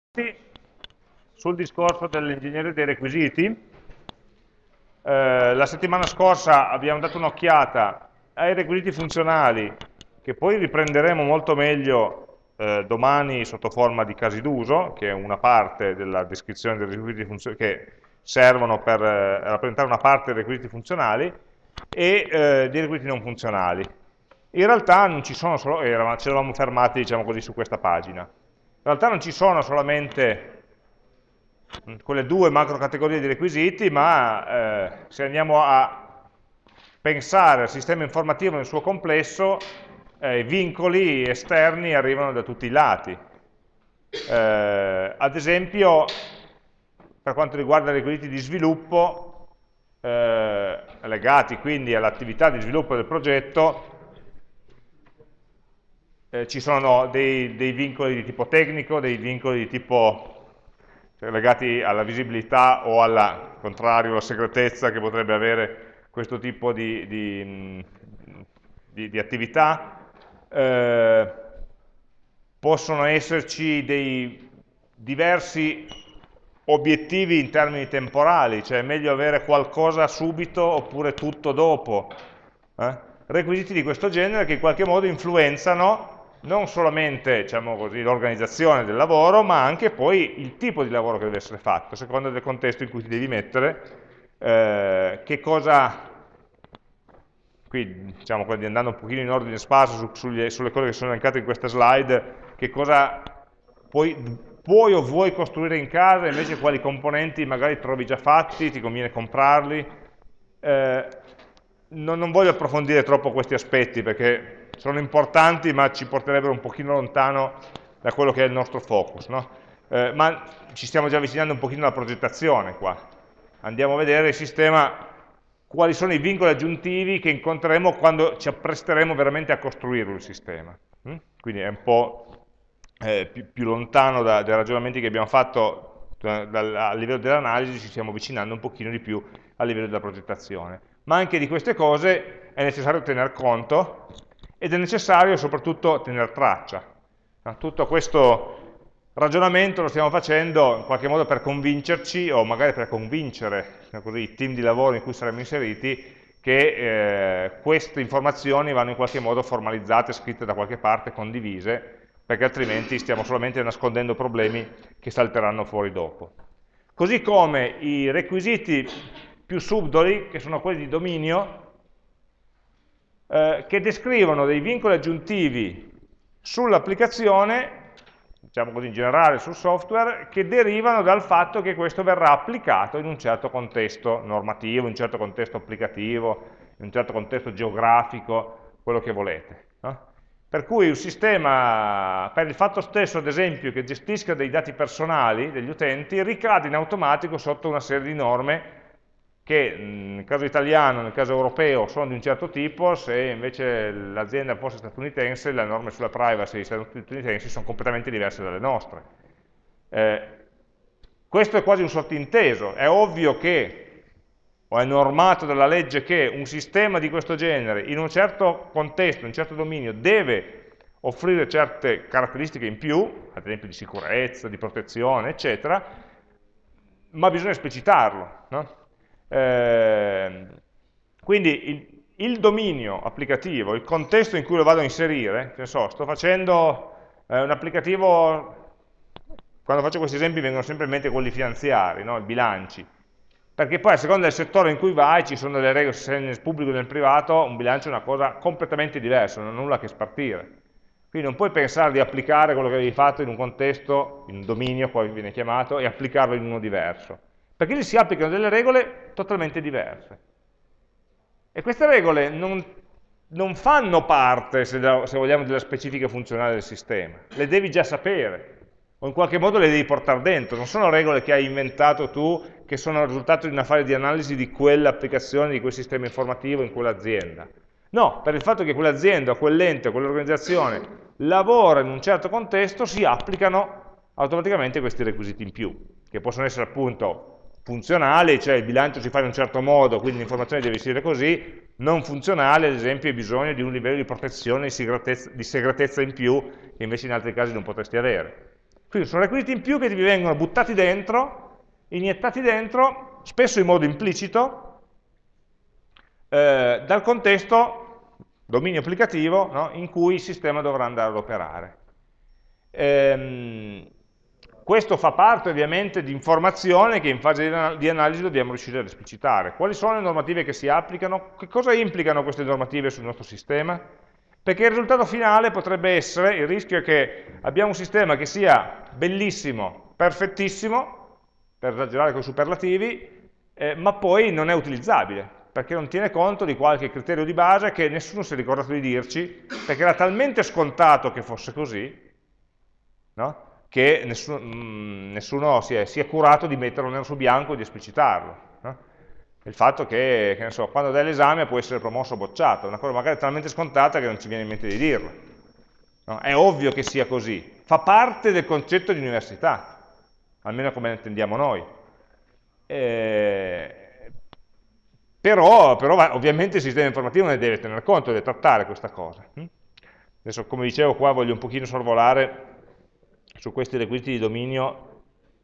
sul discorso dell'ingegneria dei requisiti. La settimana scorsa abbiamo dato un'occhiata ai requisiti funzionali, che poi riprenderemo molto meglio domani sotto forma di casi d'uso, che è una parte della descrizione dei requisiti funzionali, che servono per rappresentare una parte dei requisiti funzionali e dei requisiti non funzionali. In realtà non ci sono solo, ci eravamo fermati, diciamo così, su questa pagina. In realtà non ci sono solamente quelle due macro categorie di requisiti, ma se andiamo a pensare al sistema informativo nel suo complesso, i vincoli esterni arrivano da tutti i lati. Ad esempio, per quanto riguarda i requisiti di sviluppo, legati quindi all'attività di sviluppo del progetto, ci sono dei vincoli di tipo tecnico, dei vincoli di tipo legati alla visibilità o al contrario alla segretezza che potrebbe avere questo tipo di attività. Possono esserci dei diversi obiettivi in termini temporali, cioè è meglio avere qualcosa subito oppure tutto dopo. Requisiti di questo genere che in qualche modo influenzano non solamente, diciamo così, l'organizzazione del lavoro, ma anche poi il tipo di lavoro che deve essere fatto, a seconda del contesto in cui ti devi mettere, che cosa, qui diciamo andando un pochino in ordine sparso sulle cose che sono elencate in questa slide, che cosa puoi o vuoi costruire in casa, invece quali componenti magari trovi già fatti, ti conviene comprarli. Non voglio approfondire troppo questi aspetti perché sono importanti ma ci porterebbero un pochino lontano da quello che è il nostro focus, no? Ma ci stiamo già avvicinando un pochino alla progettazione qua. Andiamo a vedere il sistema, quali sono i vincoli aggiuntivi che incontreremo quando ci appresteremo veramente a costruirlo il sistema. Quindi è un po' più lontano dai ragionamenti che abbiamo fatto a livello dell'analisi, ci stiamo avvicinando un pochino di più a livello della progettazione. Ma anche di queste cose è necessario tener conto ed è necessario soprattutto tener traccia. Tutto questo ragionamento lo stiamo facendo in qualche modo per convincerci o magari per convincere così, i team di lavoro in cui saremo inseriti che queste informazioni vanno in qualche modo formalizzate, scritte da qualche parte, condivise, perché altrimenti stiamo solamente nascondendo problemi che salteranno fuori dopo. Così come i requisiti più subdoli, che sono quelli di dominio, che descrivono dei vincoli aggiuntivi sull'applicazione, diciamo così in generale sul software, che derivano dal fatto che questo verrà applicato in un certo contesto normativo, in un certo contesto applicativo, in un certo contesto geografico, quello che volete. No? Per cui un sistema, per il fatto stesso, ad esempio, che gestisca dei dati personali degli utenti, ricade in automatico sotto una serie di norme che nel caso italiano, nel caso europeo, sono di un certo tipo, se invece l'azienda fosse statunitense, le norme sulla privacy statunitensi sono completamente diverse dalle nostre. Questo è quasi un sottinteso, è ovvio che, o è normato dalla legge che un sistema di questo genere, in un certo contesto, in un certo dominio, deve offrire certe caratteristiche in più, ad esempio di sicurezza, di protezione, eccetera, ma bisogna esplicitarlo, no? Quindi il dominio applicativo, il contesto in cui lo vado a inserire, che so, sto facendo un applicativo, quando faccio questi esempi vengono sempre in mente quelli finanziari, no? I bilanci, perché poi a seconda del settore in cui vai ci sono delle regole, se nel pubblico o nel privato un bilancio è una cosa completamente diversa, non ha nulla a che spartire. Quindi non puoi pensare di applicare quello che avevi fatto in un contesto, in un dominio, poi viene chiamato, e applicarlo in uno diverso. Perché lì si applicano delle regole totalmente diverse. E queste regole non fanno parte, se vogliamo, della specifica funzionale del sistema. Le devi già sapere, o in qualche modo le devi portare dentro. Non sono regole che hai inventato tu, che sono il risultato di una fase di analisi di quell'applicazione, di quel sistema informativo in quell'azienda. No, per il fatto che quell'azienda, quell'ente, quell'organizzazione lavora in un certo contesto, si applicano automaticamente questi requisiti in più, che possono essere appunto funzionali, cioè il bilancio si fa in un certo modo, quindi l'informazione deve essere così, non funzionale, ad esempio, hai bisogno di un livello di protezione, di segretezza in più, che invece in altri casi non potresti avere. Quindi sono requisiti in più che ti vengono buttati dentro, iniettati dentro, spesso in modo implicito, dal contesto, dominio applicativo, no, in cui il sistema dovrà andare ad operare. Questo fa parte ovviamente di informazione che in fase di analisi dobbiamo riuscire ad esplicitare. Quali sono le normative che si applicano? Che cosa implicano queste normative sul nostro sistema? Perché il risultato finale potrebbe essere, il rischio è che abbiamo un sistema che sia bellissimo, perfettissimo, per esagerare con i superlativi, ma poi non è utilizzabile, perché non tiene conto di qualche criterio di base che nessuno si è ricordato di dirci, perché era talmente scontato che fosse così, no? Che nessuno si è curato di metterlo nero su bianco e di esplicitarlo. No? Il fatto che ne so, quando dai l'esame può essere promosso o bocciato, è una cosa magari talmente scontata che non ci viene in mente di dirlo. No? È ovvio che sia così, fa parte del concetto di università, almeno come ne intendiamo noi. Però ovviamente il sistema informativo ne deve tener conto, deve trattare questa cosa. Adesso, come dicevo, qua voglio un pochino sorvolare su questi requisiti di dominio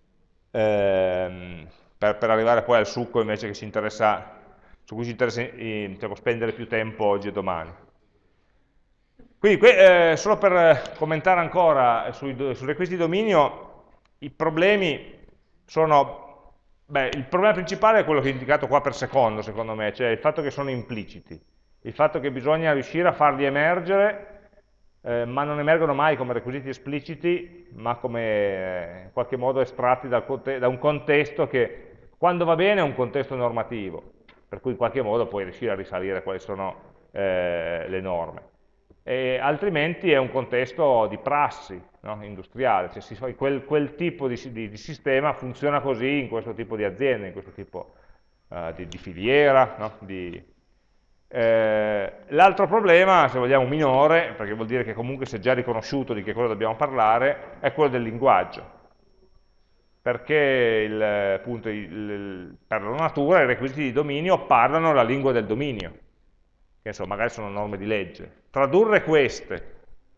per arrivare poi al succo invece che su cui ci interessa diciamo, spendere più tempo oggi e domani. Quindi, solo per commentare ancora sui requisiti di dominio, i problemi sono... Beh, il problema principale è quello che ho indicato qua per secondo, secondo me, cioè il fatto che sono impliciti, il fatto che bisogna riuscire a farli emergere, ma non emergono mai come requisiti espliciti, ma come in qualche modo estratti da un contesto che, quando va bene, è un contesto normativo, per cui in qualche modo puoi riuscire a risalire quali sono le norme. E altrimenti è un contesto di prassi, no? Industriale, cioè quel tipo di sistema funziona così in questo tipo di azienda, in questo tipo di filiera, no? L'altro problema, se vogliamo minore, perché vuol dire che comunque si è già riconosciuto di che cosa dobbiamo parlare, è quello del linguaggio. Perché appunto, per la natura i requisiti di dominio parlano la lingua del dominio, che insomma magari sono norme di legge. Tradurre queste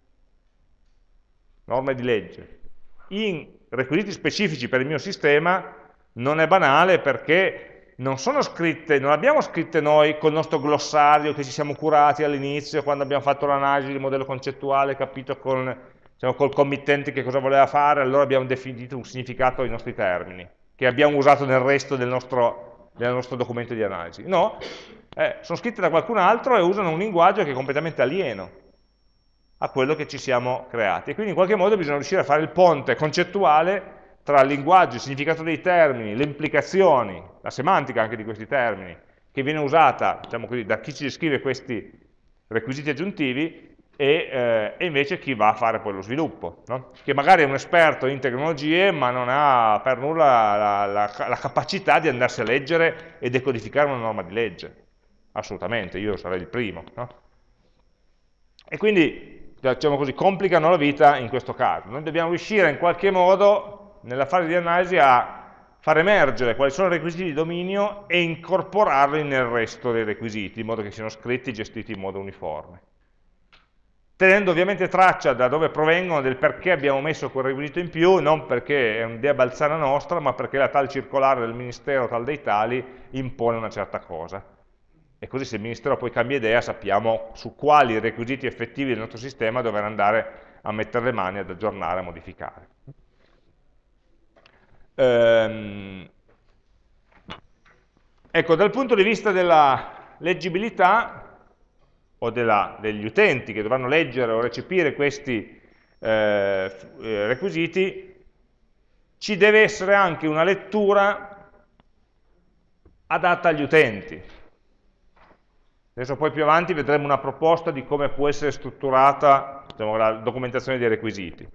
norme di legge in requisiti specifici per il mio sistema non è banale, perché non sono scritte, non abbiamo scritte noi col nostro glossario che ci siamo curati all'inizio quando abbiamo fatto l'analisi del modello concettuale, capito diciamo, col committente che cosa voleva fare, allora abbiamo definito un significato ai nostri termini, che abbiamo usato nel resto del nostro documento di analisi. No, sono scritte da qualcun altro e usano un linguaggio che è completamente alieno a quello che ci siamo creati. E quindi in qualche modo bisogna riuscire a fare il ponte concettuale tra il linguaggio, il significato dei termini, le implicazioni, la semantica anche di questi termini, che viene usata, diciamo così, da chi ci descrive questi requisiti aggiuntivi e invece chi va a fare poi lo sviluppo, no? Che magari è un esperto in tecnologie ma non ha per nulla la capacità di andarsi a leggere e decodificare una norma di legge. Assolutamente, io sarei il primo. No? E quindi, diciamo così, complicano la vita in questo caso. Noi dobbiamo riuscire in qualche modo, nella fase di analisi, a far emergere quali sono i requisiti di dominio e incorporarli nel resto dei requisiti, in modo che siano scritti e gestiti in modo uniforme. Tenendo ovviamente traccia da dove provengono, del perché abbiamo messo quel requisito in più, non perché è un'idea balzana nostra, ma perché la tal circolare del Ministero tal dei tali impone una certa cosa. E così se il Ministero poi cambia idea sappiamo su quali requisiti effettivi del nostro sistema dover andare a mettere le mani, ad aggiornare, a modificare. Ecco, dal punto di vista della leggibilità, o degli utenti che dovranno leggere o recepire questi requisiti, ci deve essere anche una lettura adatta agli utenti. Adesso poi più avanti vedremo una proposta di come può essere strutturata, diciamo, la documentazione dei requisiti.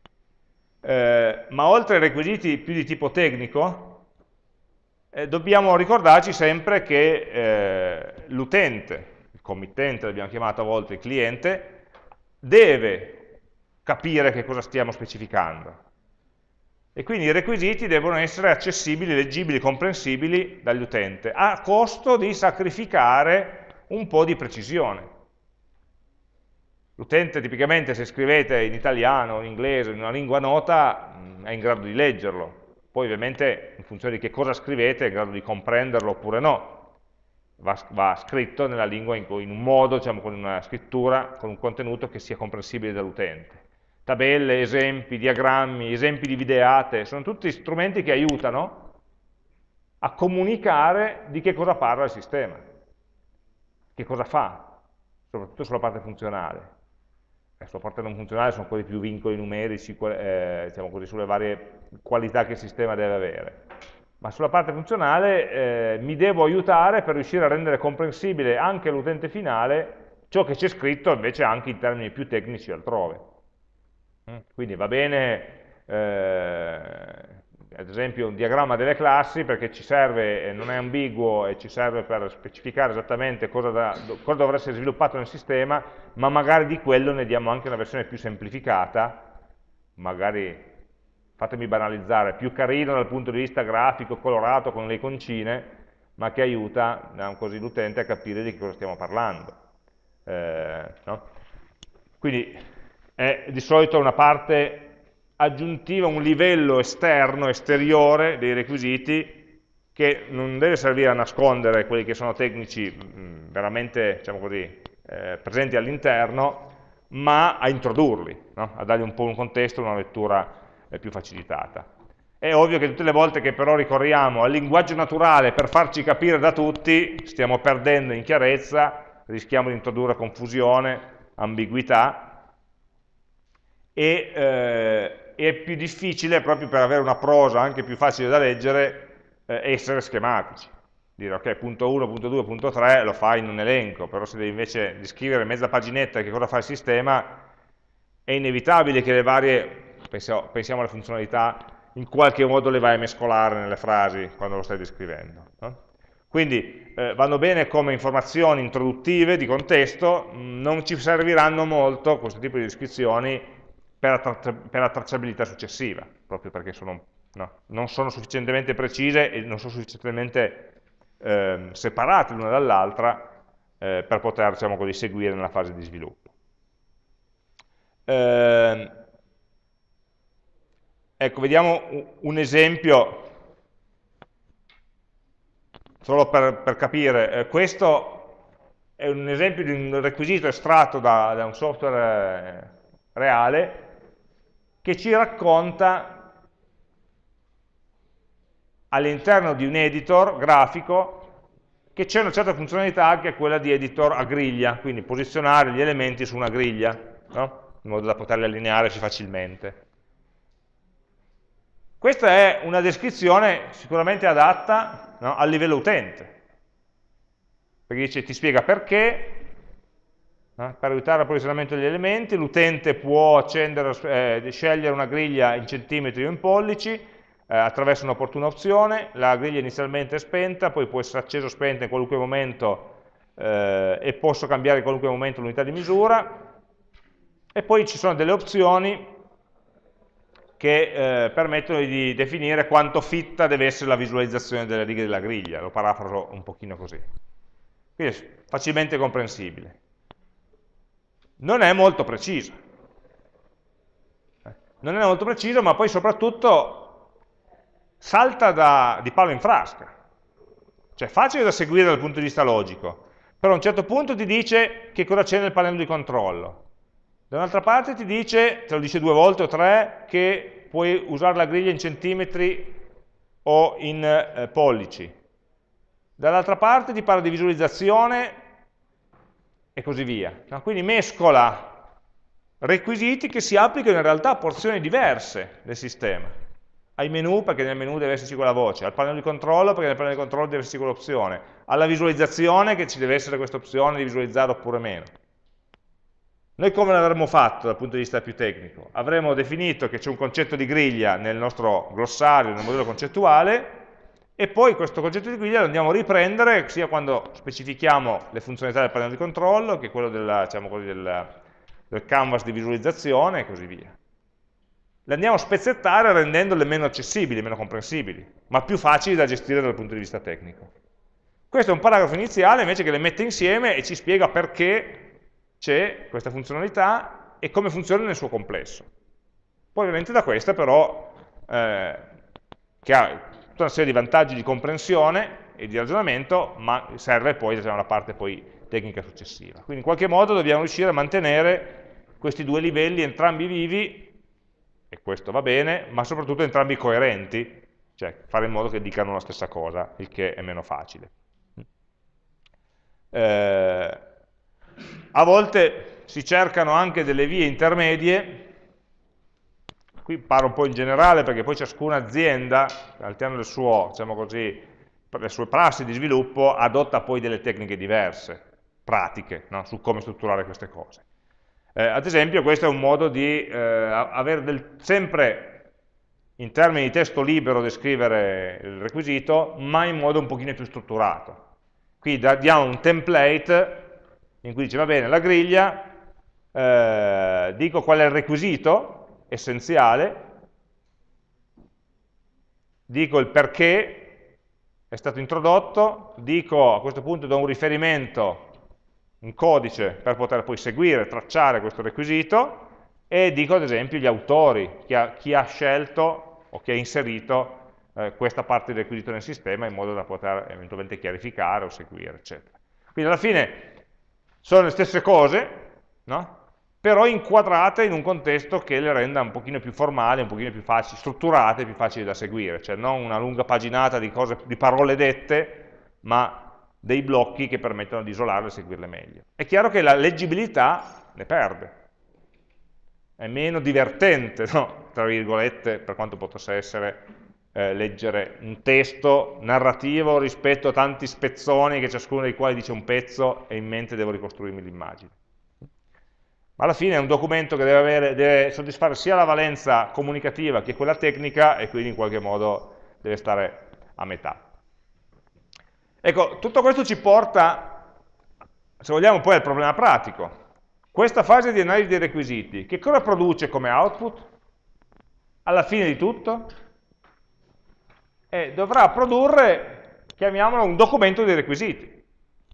Ma oltre ai requisiti più di tipo tecnico, dobbiamo ricordarci sempre che l'utente, il committente l'abbiamo chiamato a volte il cliente, deve capire che cosa stiamo specificando. E quindi i requisiti devono essere accessibili, leggibili, comprensibili dall'utente, a costo di sacrificare un po' di precisione. L'utente tipicamente se scrivete in italiano, in inglese, in una lingua nota, è in grado di leggerlo. Poi ovviamente in funzione di che cosa scrivete è in grado di comprenderlo oppure no. Va scritto nella lingua in un modo, diciamo, con una scrittura, con un contenuto che sia comprensibile dall'utente. Tabelle, esempi, diagrammi, esempi di videate, sono tutti strumenti che aiutano a comunicare di che cosa parla il sistema, che cosa fa, soprattutto sulla parte funzionale. Sulla parte non funzionale sono quelli più vincoli numerici, diciamo così, sulle varie qualità che il sistema deve avere. Ma sulla parte funzionale mi devo aiutare per riuscire a rendere comprensibile anche all'utente finale ciò che c'è scritto invece anche in termini più tecnici altrove. Quindi va bene, ad esempio, un diagramma delle classi perché ci serve, non è ambiguo e ci serve per specificare esattamente cosa dovrà essere sviluppato nel sistema, ma magari di quello ne diamo anche una versione più semplificata, magari, fatemi banalizzare, più carino dal punto di vista grafico, colorato, con le iconcine, ma che aiuta così l'utente a capire di che cosa stiamo parlando. No? Quindi è di solito una parte aggiuntiva, un livello esterno, esteriore dei requisiti che non deve servire a nascondere quelli che sono tecnici veramente, diciamo così, presenti all'interno, ma a introdurli, no? A dargli un po' un contesto, una lettura più facilitata. È ovvio che tutte le volte che però ricorriamo al linguaggio naturale per farci capire da tutti, stiamo perdendo in chiarezza, rischiamo di introdurre confusione, ambiguità, e è più difficile, proprio per avere una prosa anche più facile da leggere, essere schematici. Dire ok, punto 1, punto 2, punto 3 lo fai in un elenco, però se devi invece scrivere mezza paginetta che cosa fa il sistema, è inevitabile che le varie, pensiamo alle funzionalità, in qualche modo le vai a mescolare nelle frasi quando lo stai descrivendo. No? Quindi vanno bene come informazioni introduttive di contesto, non ci serviranno molto questo tipo di descrizioni per la tracciabilità successiva, proprio perché non sono sufficientemente precise e non sono sufficientemente separate l'una dall'altra per poter, diciamo così, seguire nella fase di sviluppo. Ecco, vediamo un esempio, solo per capire. Questo è un esempio di un requisito estratto da un software reale che ci racconta all'interno di un editor grafico che c'è una certa funzionalità che è quella di editor a griglia, quindi posizionare gli elementi su una griglia, no? In modo da poterli allinearsi facilmente. Questa è una descrizione sicuramente adatta, no, al livello utente, perché ti spiega perché, per aiutare al posizionamento degli elementi, l'utente può scegliere una griglia in centimetri o in pollici, attraverso un'opportuna opzione, la griglia inizialmente è spenta, poi può essere accesa o spenta in qualunque momento e posso cambiare in qualunque momento l'unità di misura, e poi ci sono delle opzioni che permettono di definire quanto fitta deve essere la visualizzazione delle righe della griglia, lo parafraso un pochino così. Quindi è facilmente comprensibile. Non è molto preciso. Non è molto preciso, ma poi soprattutto salta di palo in frasca. Cioè è facile da seguire dal punto di vista logico, però a un certo punto ti dice che cosa c'è nel pannello di controllo. Da un'altra parte ti dice, te lo dice 2 volte o 3, che puoi usare la griglia in centimetri o in pollici. Dall'altra parte ti parla di visualizzazione e così via. Quindi mescola requisiti che si applicano in realtà a porzioni diverse del sistema. Ai menu, perché nel menu deve esserci quella voce, al pannello di controllo, perché nel pannello di controllo deve esserci quell'opzione, alla visualizzazione, che ci deve essere questa opzione di visualizzare oppure meno. Noi come l'avremmo fatto dal punto di vista più tecnico? Avremmo definito che c'è un concetto di griglia nel nostro glossario, nel modello concettuale, e poi questo concetto di griglia lo andiamo a riprendere sia quando specifichiamo le funzionalità del pannello di controllo, che quello diciamo così, del canvas di visualizzazione e così via. Le andiamo a spezzettare rendendole meno accessibili, meno comprensibili, ma più facili da gestire dal punto di vista tecnico. Questo è un paragrafo iniziale invece che le mette insieme e ci spiega perché c'è questa funzionalità e come funziona nel suo complesso. Poi ovviamente da questa però, che ha tutta una serie di vantaggi di comprensione e di ragionamento, ma serve poi, diciamo, la parte poi tecnica successiva. Quindi in qualche modo dobbiamo riuscire a mantenere questi due livelli entrambi vivi, e questo va bene, ma soprattutto entrambi coerenti, cioè fare in modo che dicano la stessa cosa, il che è meno facile. A volte si cercano anche delle vie intermedie, qui parlo un po' in generale perché poi ciascuna azienda, all'interno del suo, diciamo così, le sue prassi di sviluppo, adotta poi delle tecniche diverse, pratiche, no? Su come strutturare queste cose. Ad esempio questo è un modo di avere sempre in termini di testo libero descrivere il requisito, ma in modo un pochino più strutturato. Qui diamo un template in cui dice, va bene, la griglia, dico qual è il requisito essenziale, dico il perché è stato introdotto, dico a questo punto do un riferimento, un codice per poter poi seguire, tracciare questo requisito, e dico ad esempio gli autori, chi ha scelto o chi ha inserito questa parte del requisito nel sistema in modo da poter eventualmente chiarificare o seguire, eccetera. Quindi alla fine sono le stesse cose, no? Però inquadrate in un contesto che le renda un pochino più formali, un pochino più facili, strutturate, più facili da seguire, cioè non una lunga paginata di parole dette, ma dei blocchi che permettono di isolarle e seguirle meglio. È chiaro che la leggibilità ne perde, è meno divertente, no? Tra virgolette, per quanto possa essere leggere un testo narrativo rispetto a tanti spezzoni che ciascuno dei quali dice un pezzo e in mente devo ricostruirmi l'immagine. Ma alla fine è un documento che deve soddisfare sia la valenza comunicativa che quella tecnica e quindi in qualche modo deve stare a metà. Ecco, tutto questo ci porta, se vogliamo, poi al problema pratico. Questa fase di analisi dei requisiti, che cosa produce come output? Alla fine di tutto? Dovrà produrre, chiamiamolo, un documento dei requisiti,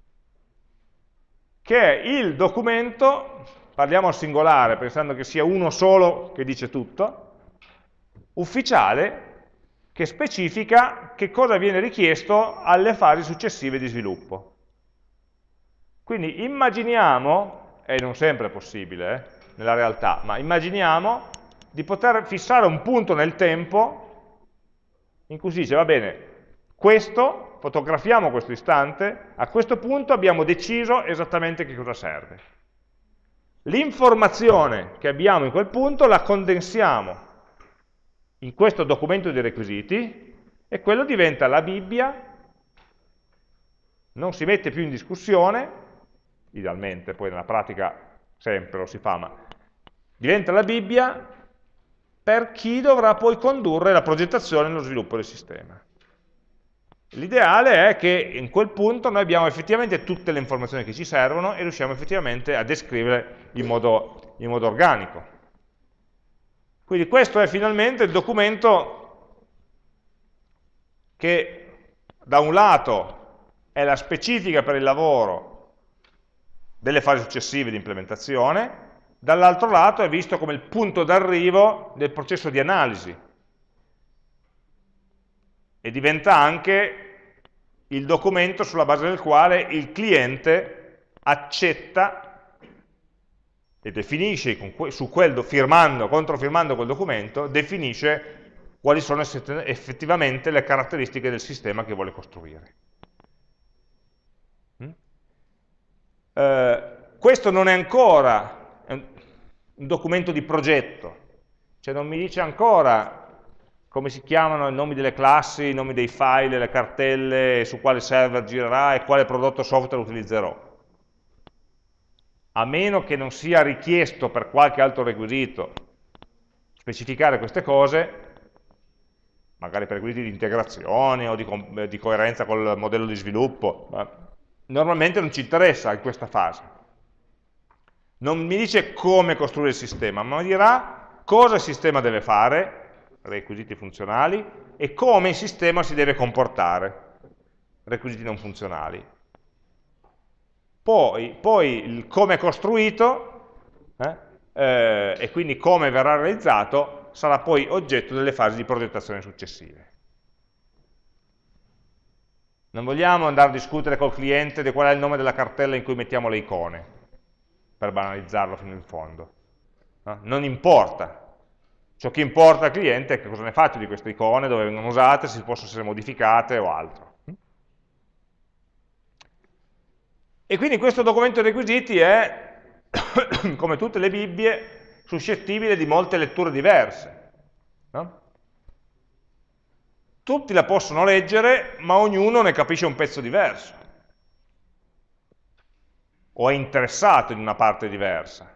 che è il documento, parliamo al singolare, pensando che sia uno solo che dice tutto, ufficiale, che specifica che cosa viene richiesto alle fasi successive di sviluppo. Quindi immaginiamo, e non sempre è possibile nella realtà, ma immaginiamo di poter fissare un punto nel tempo in cui si dice, va bene, questo, fotografiamo questo istante, a questo punto abbiamo deciso esattamente che cosa serve. L'informazione che abbiamo in quel punto la condensiamo in questo documento di requisiti e quello diventa la Bibbia, non si mette più in discussione, idealmente, poi nella pratica sempre lo si fa, ma diventa la Bibbia per chi dovrà poi condurre la progettazione e lo sviluppo del sistema. L'ideale è che in quel punto noi abbiamo effettivamente tutte le informazioni che ci servono e riusciamo effettivamente a descrivere in modo organico. Quindi questo è finalmente il documento che da un lato è la specifica per il lavoro delle fasi successive di implementazione, dall'altro lato è visto come il punto d'arrivo del processo di analisi e diventa anche il documento sulla base del quale il cliente accetta e definisce, controfirmando quel documento, definisce quali sono effettivamente le caratteristiche del sistema che vuole costruire. Questo non è ancora un documento di progetto, cioè non mi dice ancora come si chiamano i nomi delle classi, i nomi dei file, le cartelle, su quale server girerà e quale prodotto software utilizzerò. A meno che non sia richiesto per qualche altro requisito specificare queste cose, magari per requisiti di integrazione o di coerenza col modello di sviluppo, normalmente non ci interessa in questa fase. Non mi dice come costruire il sistema, ma mi dirà cosa il sistema deve fare, requisiti funzionali, e come il sistema si deve comportare, requisiti non funzionali. poi il come è costruito, e quindi come verrà realizzato, sarà poi oggetto delle fasi di progettazione successive. Non vogliamo andare a discutere col cliente di qual è il nome della cartella in cui mettiamo le icone, per banalizzarlo fino in fondo. No? Non importa. Ciò che importa al cliente è che cosa ne faccio di queste icone, dove vengono usate, se possono essere modificate o altro. E quindi questo documento dei requisiti è, come tutte le Bibbie, suscettibile di molte letture diverse. No? Tutti la possono leggere, ma ognuno ne capisce un pezzo diverso. O è interessato in una parte diversa.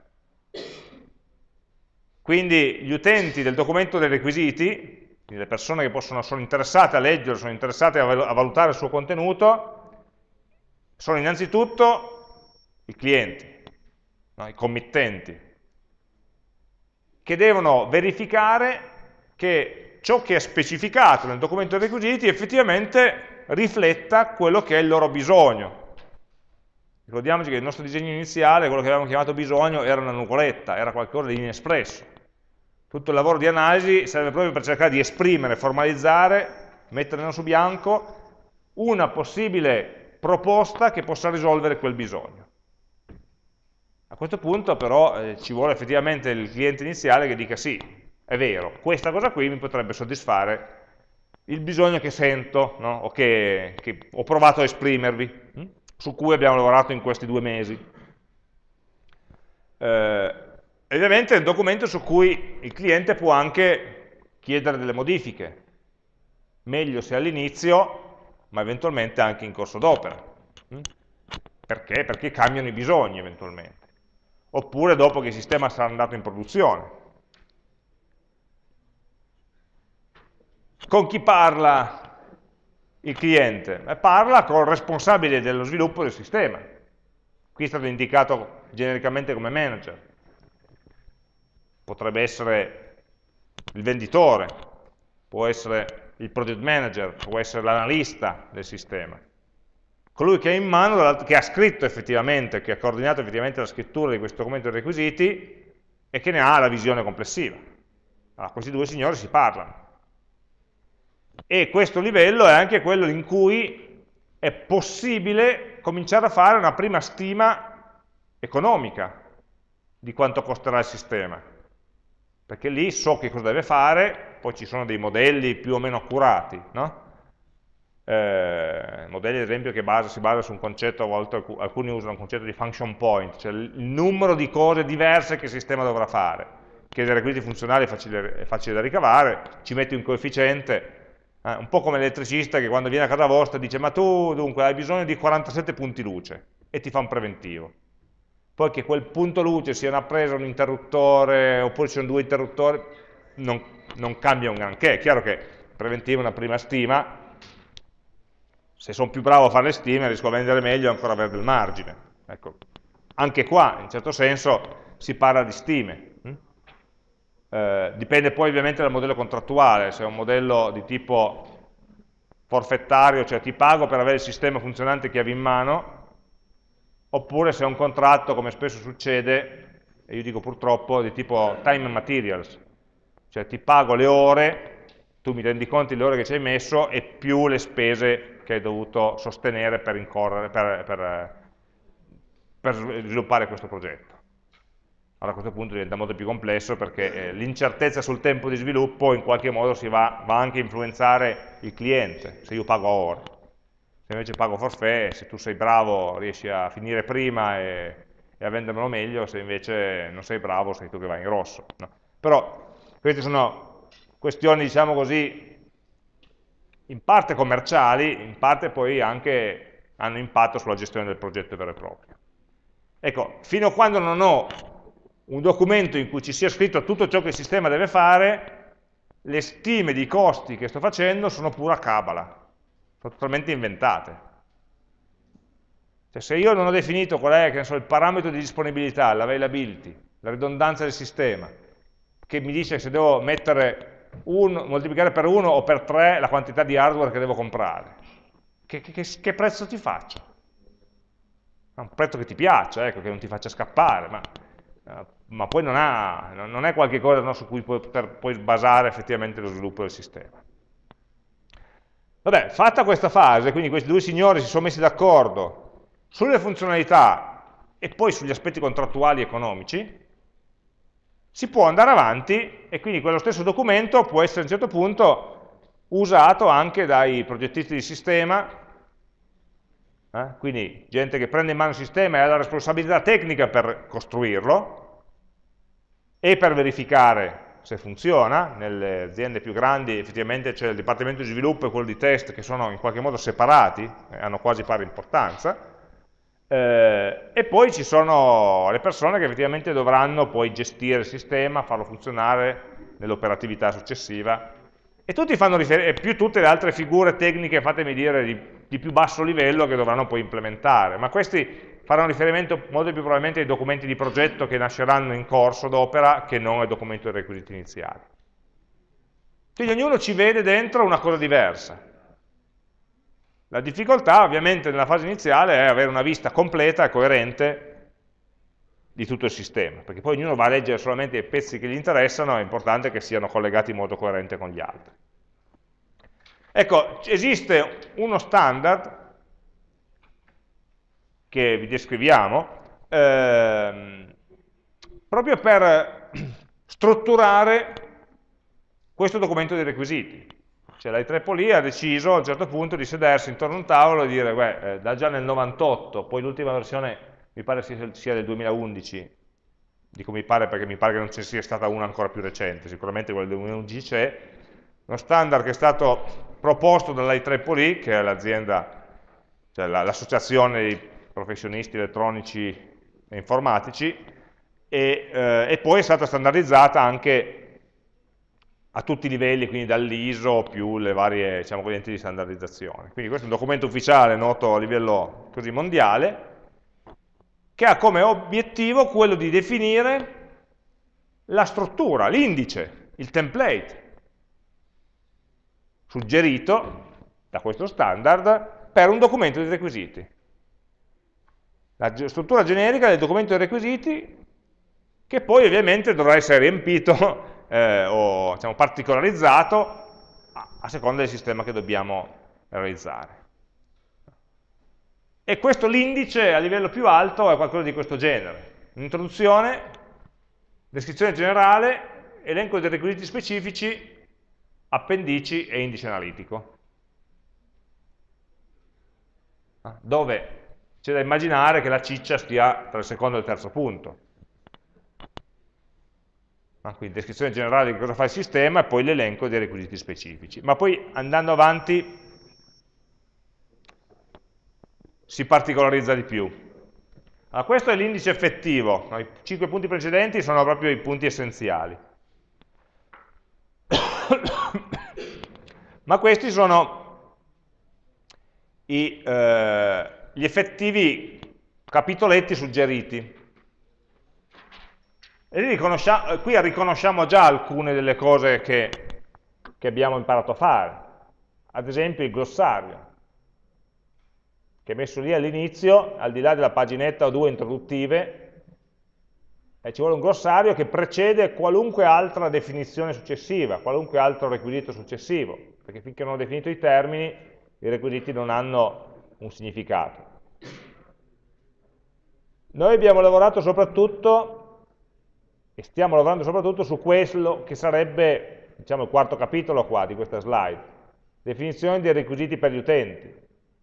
Quindi gli utenti del documento dei requisiti, quindi le persone che sono interessate a leggerlo, sono interessate a valutare il suo contenuto, sono innanzitutto i clienti, no? I committenti, che devono verificare che ciò che è specificato nel documento dei requisiti effettivamente rifletta quello che è il loro bisogno. Ricordiamoci che il nostro disegno iniziale, quello che avevamo chiamato bisogno, era una nuvoletta, era qualcosa di inespresso. Tutto il lavoro di analisi serve proprio per cercare di esprimere, formalizzare, mettere nero su bianco una possibile proposta che possa risolvere quel bisogno. A questo punto però ci vuole effettivamente il cliente iniziale che dica sì, è vero, questa cosa qui mi potrebbe soddisfare il bisogno che sento, no? O che ho provato a esprimervi, su cui abbiamo lavorato in questi 2 mesi. Ovviamente è un documento su cui il cliente può anche chiedere delle modifiche, meglio se all'inizio, ma eventualmente anche in corso d'opera. Perché? Perché cambiano i bisogni eventualmente. Oppure dopo che il sistema sarà andato in produzione. Con chi parla il cliente? Parla con il responsabile dello sviluppo del sistema. Qui è stato indicato genericamente come manager. Potrebbe essere il venditore, può essere il project manager, può essere l'analista del sistema. Colui che è in mano, che ha scritto effettivamente, che ha coordinato effettivamente la scrittura di questo documento dei requisiti e che ne ha la visione complessiva. Allora, questi 2 signori si parlano. E questo livello è anche quello in cui è possibile cominciare a fare una prima stima economica di quanto costerà il sistema. Perché lì so che cosa deve fare, poi ci sono dei modelli più o meno accurati, no? Modelli ad esempio che si basa su un concetto, a volte alcuni usano un concetto di function point, cioè il numero di cose diverse che il sistema dovrà fare, che dei requisiti funzionali è facile da ricavare, ci metti un coefficiente, un po' come l'elettricista che quando viene a casa vostra dice ma tu dunque hai bisogno di 47 punti luce e ti fa un preventivo. Poi che quel punto luce sia una presa, un interruttore, oppure ci sono 2 interruttori, non cambia un granché. È chiaro che il preventivo è una prima stima, se sono più bravo a fare le stime riesco a vendere meglio e ancora avere del margine. Ecco. Anche qua, in un certo senso, si parla di stime. Dipende poi ovviamente dal modello contrattuale, se è un modello di tipo forfettario, cioè ti pago per avere il sistema funzionante che avevi in mano, oppure se è un contratto, come spesso succede, e io dico purtroppo, di tipo time and materials, cioè ti pago le ore, tu mi rendi conto delle ore che ci hai messo e più le spese che hai dovuto sostenere per sviluppare questo progetto. Allora a questo punto diventa molto più complesso perché l'incertezza sul tempo di sviluppo in qualche modo va anche a influenzare il cliente, se io pago a ore. Se invece pago forfait, se tu sei bravo riesci a finire prima e a vendermelo meglio, se invece non sei bravo sei tu che vai in rosso. No? Però queste sono questioni, diciamo così, in parte commerciali, in parte poi anche hanno impatto sulla gestione del progetto vero e proprio. Ecco, fino a quando non ho un documento in cui ci sia scritto tutto ciò che il sistema deve fare, le stime di costi che sto facendo sono pura cabala, sono totalmente inventate. Cioè, se io non ho definito qual è, che ne so, il parametro di disponibilità, l'availability, la ridondanza del sistema, che mi dice se devo moltiplicare per 1 o per 3 la quantità di hardware che devo comprare, che prezzo ti faccio? un prezzo che ti piaccia, ecco, che non ti faccia scappare, ma poi non è qualche cosa, no, su cui poter poi basare effettivamente lo sviluppo del sistema. Vabbè, fatta questa fase, quindi questi due signori si sono messi d'accordo sulle funzionalità e poi sugli aspetti contrattuali e economici, si può andare avanti e quindi quello stesso documento può essere a un certo punto usato anche dai progettisti di sistema, quindi gente che prende in mano il sistema e ha la responsabilità tecnica per costruirlo e per verificare se funziona. Nelle aziende più grandi effettivamente c'è il dipartimento di sviluppo e quello di test che sono in qualche modo separati, hanno quasi pari importanza, e poi ci sono le persone che effettivamente dovranno poi gestire il sistema, farlo funzionare nell'operatività successiva, e tutti fanno riferimento, e più tutte le altre figure tecniche, fatemi dire, di più basso livello che dovranno poi implementare, ma questi faranno riferimento molto più probabilmente ai documenti di progetto che nasceranno in corso d'opera che non ai documenti dei requisiti iniziali. Quindi ognuno ci vede dentro una cosa diversa. La difficoltà ovviamente nella fase iniziale è avere una vista completa e coerente di tutto il sistema, perché poi ognuno va a leggere solamente i pezzi che gli interessano, è importante che siano collegati in modo coerente con gli altri. Ecco, esiste uno standard che vi descriviamo, proprio per strutturare questo documento dei requisiti. Cioè la IEEE ha deciso a un certo punto di sedersi intorno a un tavolo e dire, beh, da già nel 98, poi l'ultima versione mi pare sia del 2011, dico mi pare perché mi pare che non ci sia stata una ancora più recente, sicuramente quella del 2011 c'è, uno standard che è stato proposto dalla IEEE, che è l'azienda, cioè l'associazione dei professionisti elettronici e informatici, e poi è stata standardizzata anche a tutti i livelli, quindi dall'ISO più le varie, diciamo, correnti di standardizzazione. Quindi questo è un documento ufficiale noto a livello così mondiale, che ha come obiettivo quello di definire la struttura, l'indice, il template suggerito da questo standard per un documento di requisiti. La struttura generica del documento di requisiti, che poi ovviamente dovrà essere riempito o diciamo, particolarizzato a seconda del sistema che dobbiamo realizzare. E questo l'indice a livello più alto è qualcosa di questo genere. Un'introduzione, descrizione generale, elenco dei requisiti specifici, appendici e indice analitico. Dove c'è da immaginare che la ciccia stia tra il secondo e il terzo punto. Quindi descrizione generale di cosa fa il sistema e poi l'elenco dei requisiti specifici. Ma poi andando avanti si particolarizza di più. Allora, questo è l'indice effettivo, i 5 punti precedenti sono proprio i punti essenziali. Ma questi sono gli effettivi capitoletti suggeriti. E qui riconosciamo già alcune delle cose che abbiamo imparato a fare. Ad esempio il glossario, che è messo lì all'inizio, al di là della paginetta o due introduttive, ci vuole un glossario che precede qualunque altra definizione successiva, qualunque altro requisito successivo, perché finché non ho definito i termini, i requisiti non hanno un significato. Noi abbiamo lavorato soprattutto, e stiamo lavorando soprattutto su quello che sarebbe, diciamo, il quarto capitolo qua di questa slide, definizione dei requisiti per gli utenti.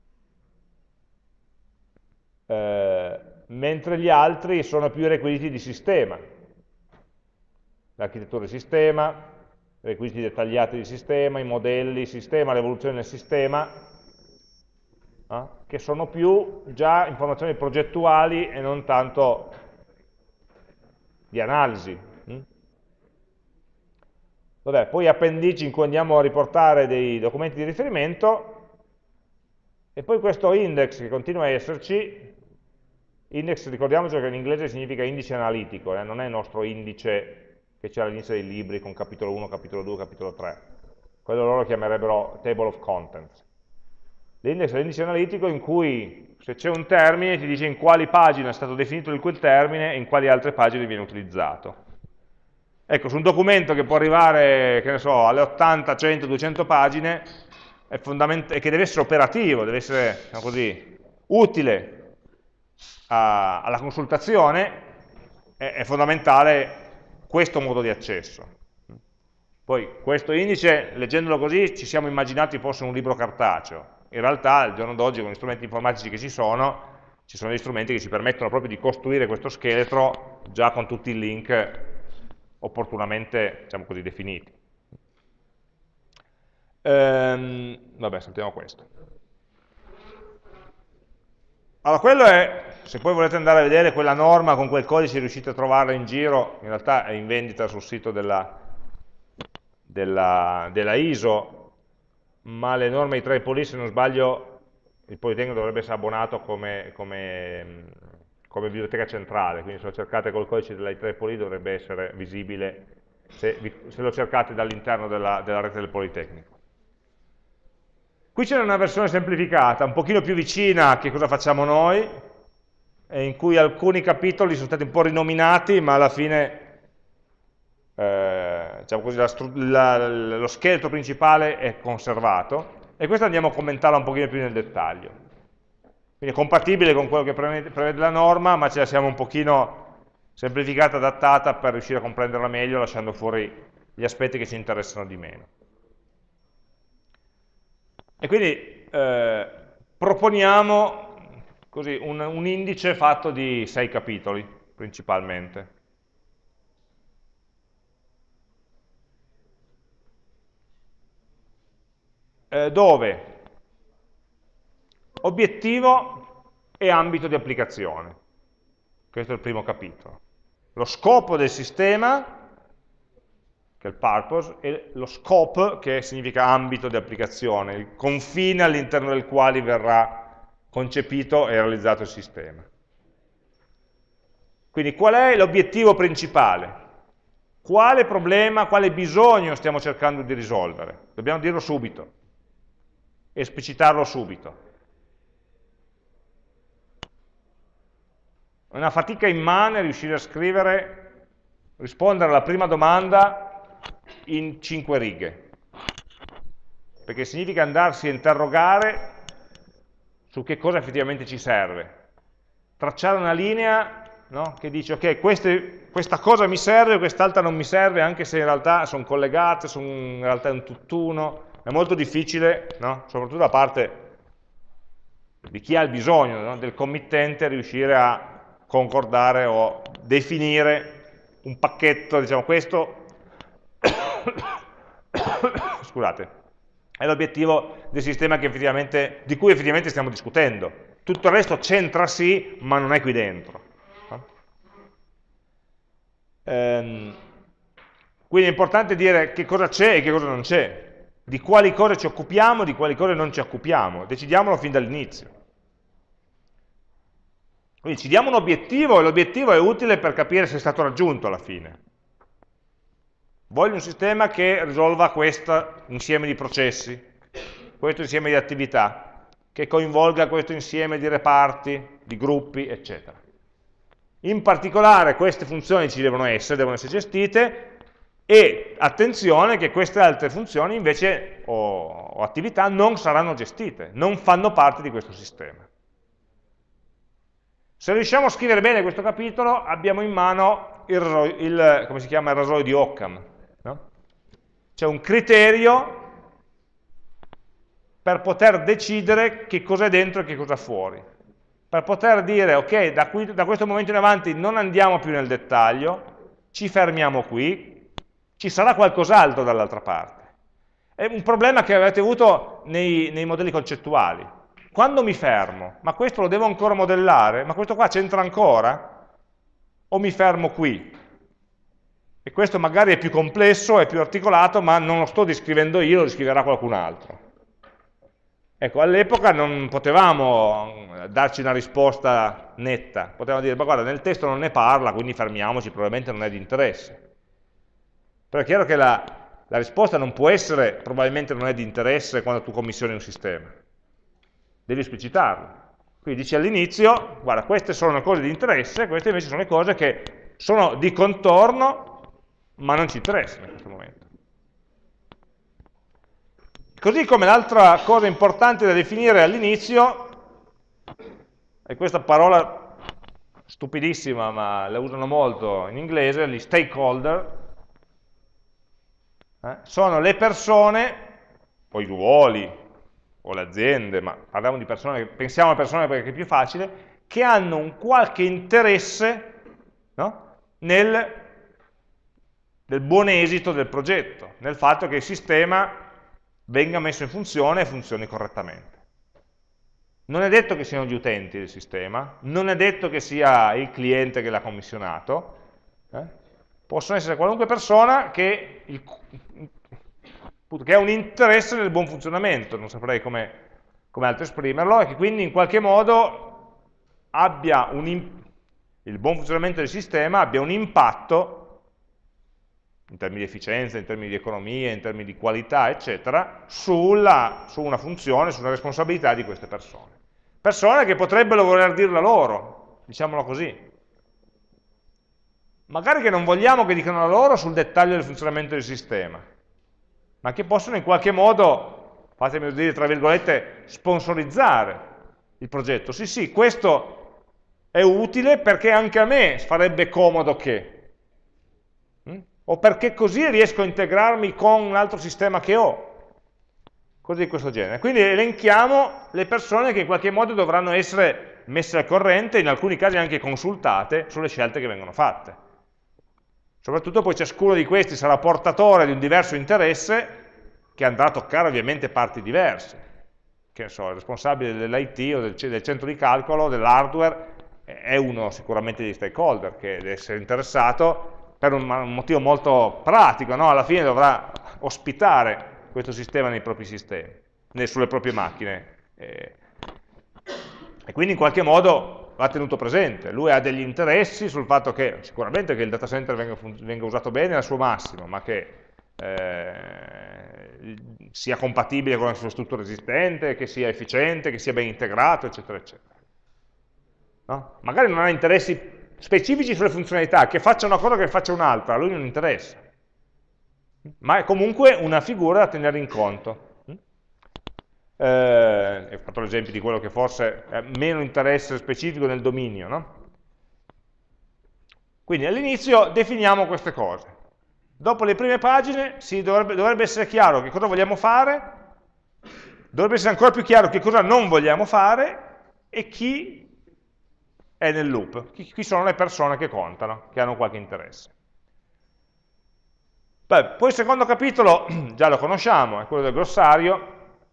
Mentre gli altri sono più i requisiti di sistema, l'architettura di sistema, i requisiti dettagliati di sistema, i modelli, il sistema, l'evoluzione del sistema, che sono più già informazioni progettuali e non tanto di analisi. Vabbè, poi appendici in cui andiamo a riportare dei documenti di riferimento, e poi questo index che continua a esserci. Index, ricordiamoci che in inglese significa indice analitico, non è il nostro indice che c'è all'inizio dei libri con capitolo 1, capitolo 2, capitolo 3. Quello loro chiamerebbero table of contents. L'index è l'indice analitico in cui se c'è un termine ti dice in quali pagine è stato definito quel termine e in quali altre pagine viene utilizzato. Ecco, su un documento che può arrivare, che ne so, alle 80, 100, 200 pagine, e che deve essere operativo, deve essere, diciamo così, utile alla consultazione, è fondamentale questo modo di accesso. Poi questo indice, leggendolo così, ci siamo immaginati fosse un libro cartaceo. In realtà, al giorno d'oggi, con gli strumenti informatici che ci sono degli strumenti che ci permettono proprio di costruire questo scheletro già con tutti i link opportunamente, diciamo così, definiti. Vabbè, saltiamo questo. Allora, quello è, se poi volete andare a vedere quella norma con quel codice, riuscite a trovarla in giro, in realtà è in vendita sul sito della ISO, ma le norme IEEE, se non sbaglio, il Politecnico dovrebbe essere abbonato come biblioteca centrale, quindi se lo cercate col codice della IEEE dovrebbe essere visibile se lo cercate dall'interno della rete del Politecnico. Qui c'è una versione semplificata, un pochino più vicina a che cosa facciamo noi, in cui alcuni capitoli sono stati un po' rinominati, ma alla fine diciamo così, lo scheletro principale è conservato, e questo andiamo a commentarla un pochino più nel dettaglio. Quindi è compatibile con quello che prevede la norma, ma ce la siamo un pochino semplificata, adattata per riuscire a comprenderla meglio, lasciando fuori gli aspetti che ci interessano di meno. E quindi proponiamo così, un indice fatto di 6 capitoli, principalmente. Dove obiettivo e ambito di applicazione. Questo è il primo capitolo. Lo scopo del sistema, che è il purpose, e lo scope, che significa ambito di applicazione, il confine all'interno del quale verrà concepito e realizzato il sistema. Quindi qual è l'obiettivo principale? Quale problema, quale bisogno stiamo cercando di risolvere? Dobbiamo dirlo subito, esplicitarlo subito. È una fatica immane riuscire a rispondere alla prima domanda in 5 righe, perché significa andarsi a interrogare su che cosa effettivamente ci serve, tracciare una linea, no, che dice ok, questa cosa mi serve, quest'altra non mi serve, anche se in realtà sono collegate, in realtà è un tutt'uno. È molto difficile, no, soprattutto da parte di chi ha il bisogno, no, del committente, riuscire a concordare o definire un pacchetto, diciamo questo, scusate, è l'obiettivo del sistema di cui effettivamente stiamo discutendo. Tutto il resto c'entra sì, ma non è qui dentro. Quindi è importante dire che cosa c'è e che cosa non c'è, di quali cose ci occupiamo, di quali cose non ci occupiamo, decidiamolo fin dall'inizio. Quindi ci diamo un obiettivo e l'obiettivo è utile per capire se è stato raggiunto alla fine. Voglio un sistema che risolva questo insieme di processi, questo insieme di attività, che coinvolga questo insieme di reparti, di gruppi, eccetera. In particolare queste funzioni ci devono essere gestite, e attenzione che queste altre funzioni invece o attività non saranno gestite, non fanno parte di questo sistema. Se riusciamo a scrivere bene questo capitolo, abbiamo in mano come si chiama, il rasoio di Occam. No? C'è un criterio per poter decidere che cosa è dentro e che cosa è fuori. Per poter dire, ok, da questo momento in avanti non andiamo più nel dettaglio, ci fermiamo qui, ci sarà qualcos'altro dall'altra parte. È un problema che avete avuto nei modelli concettuali. Quando mi fermo, ma questo lo devo ancora modellare? Ma questo qua c'entra ancora? O mi fermo qui? E questo magari è più complesso, è più articolato, ma non lo sto descrivendo io, lo descriverà qualcun altro. Ecco, all'epoca non potevamo darci una risposta netta, potevamo dire, ma guarda, nel testo non ne parla, quindi fermiamoci, probabilmente non è di interesse. Però è chiaro che la risposta non può essere, probabilmente non è di interesse quando tu commissioni un sistema. devi esplicitarlo. Quindi dici all'inizio, guarda, queste sono le cose di interesse, queste invece sono le cose che sono di contorno, ma non ci interessano in questo momento. Così come l'altra cosa importante da definire all'inizio, è questa parola stupidissima, ma la usano molto in inglese, gli stakeholder, sono le persone, o i ruoli, o le aziende, ma parliamo di persone, pensiamo a persone perché è più facile, che hanno un qualche interesse, no? nel buon esito del progetto, nel fatto che il sistema venga messo in funzione e funzioni correttamente. Non è detto che siano gli utenti del sistema, non è detto che sia il cliente che l'ha commissionato, possono essere qualunque persona che ha un interesse nel buon funzionamento, non saprei come altro esprimerlo, e che quindi in qualche modo il buon funzionamento del sistema abbia un impatto in termini di efficienza, in termini di economia, in termini di qualità, eccetera, su una funzione, su una responsabilità di queste persone. Persone che potrebbero voler dirla loro, diciamolo così. Magari che non vogliamo che dicano la loro sul dettaglio del funzionamento del sistema, ma che possono in qualche modo, fatemi dire tra virgolette, sponsorizzare il progetto. Sì, sì, questo è utile perché anche a me farebbe comodo che... o perché così riesco a integrarmi con un altro sistema che ho, cose di questo genere. Quindi elenchiamo le persone che in qualche modo dovranno essere messe al corrente, in alcuni casi anche consultate, sulle scelte che vengono fatte. Soprattutto poi ciascuno di questi sarà portatore di un diverso interesse, che andrà a toccare ovviamente parti diverse. Che ne so, il responsabile dell'IT o del centro di calcolo, dell'hardware, è uno sicuramente degli stakeholder, che deve essere interessato per un motivo molto pratico, no? Alla fine dovrà ospitare questo sistema nei propri sistemi, sulle proprie macchine, e quindi in qualche modo va tenuto presente. Lui ha degli interessi sul fatto che sicuramente che il data center venga usato bene al suo massimo, ma che sia compatibile con la sua struttura esistente, che sia efficiente, che sia ben integrato, eccetera, eccetera. No? Magari non ha interessi specifici sulle funzionalità, che faccia una cosa o che faccia un'altra, a lui non interessa, ma è comunque una figura da tenere in conto. Ho fatto l'esempio di quello che forse ha meno interesse specifico nel dominio, no? Quindi all'inizio definiamo queste cose. Dopo le prime pagine dovrebbe essere chiaro che cosa vogliamo fare, dovrebbe essere ancora più chiaro che cosa non vogliamo fare e chi è nel loop, chi sono le persone che contano, che hanno qualche interesse. Beh, poi il secondo capitolo, già lo conosciamo, è quello del glossario,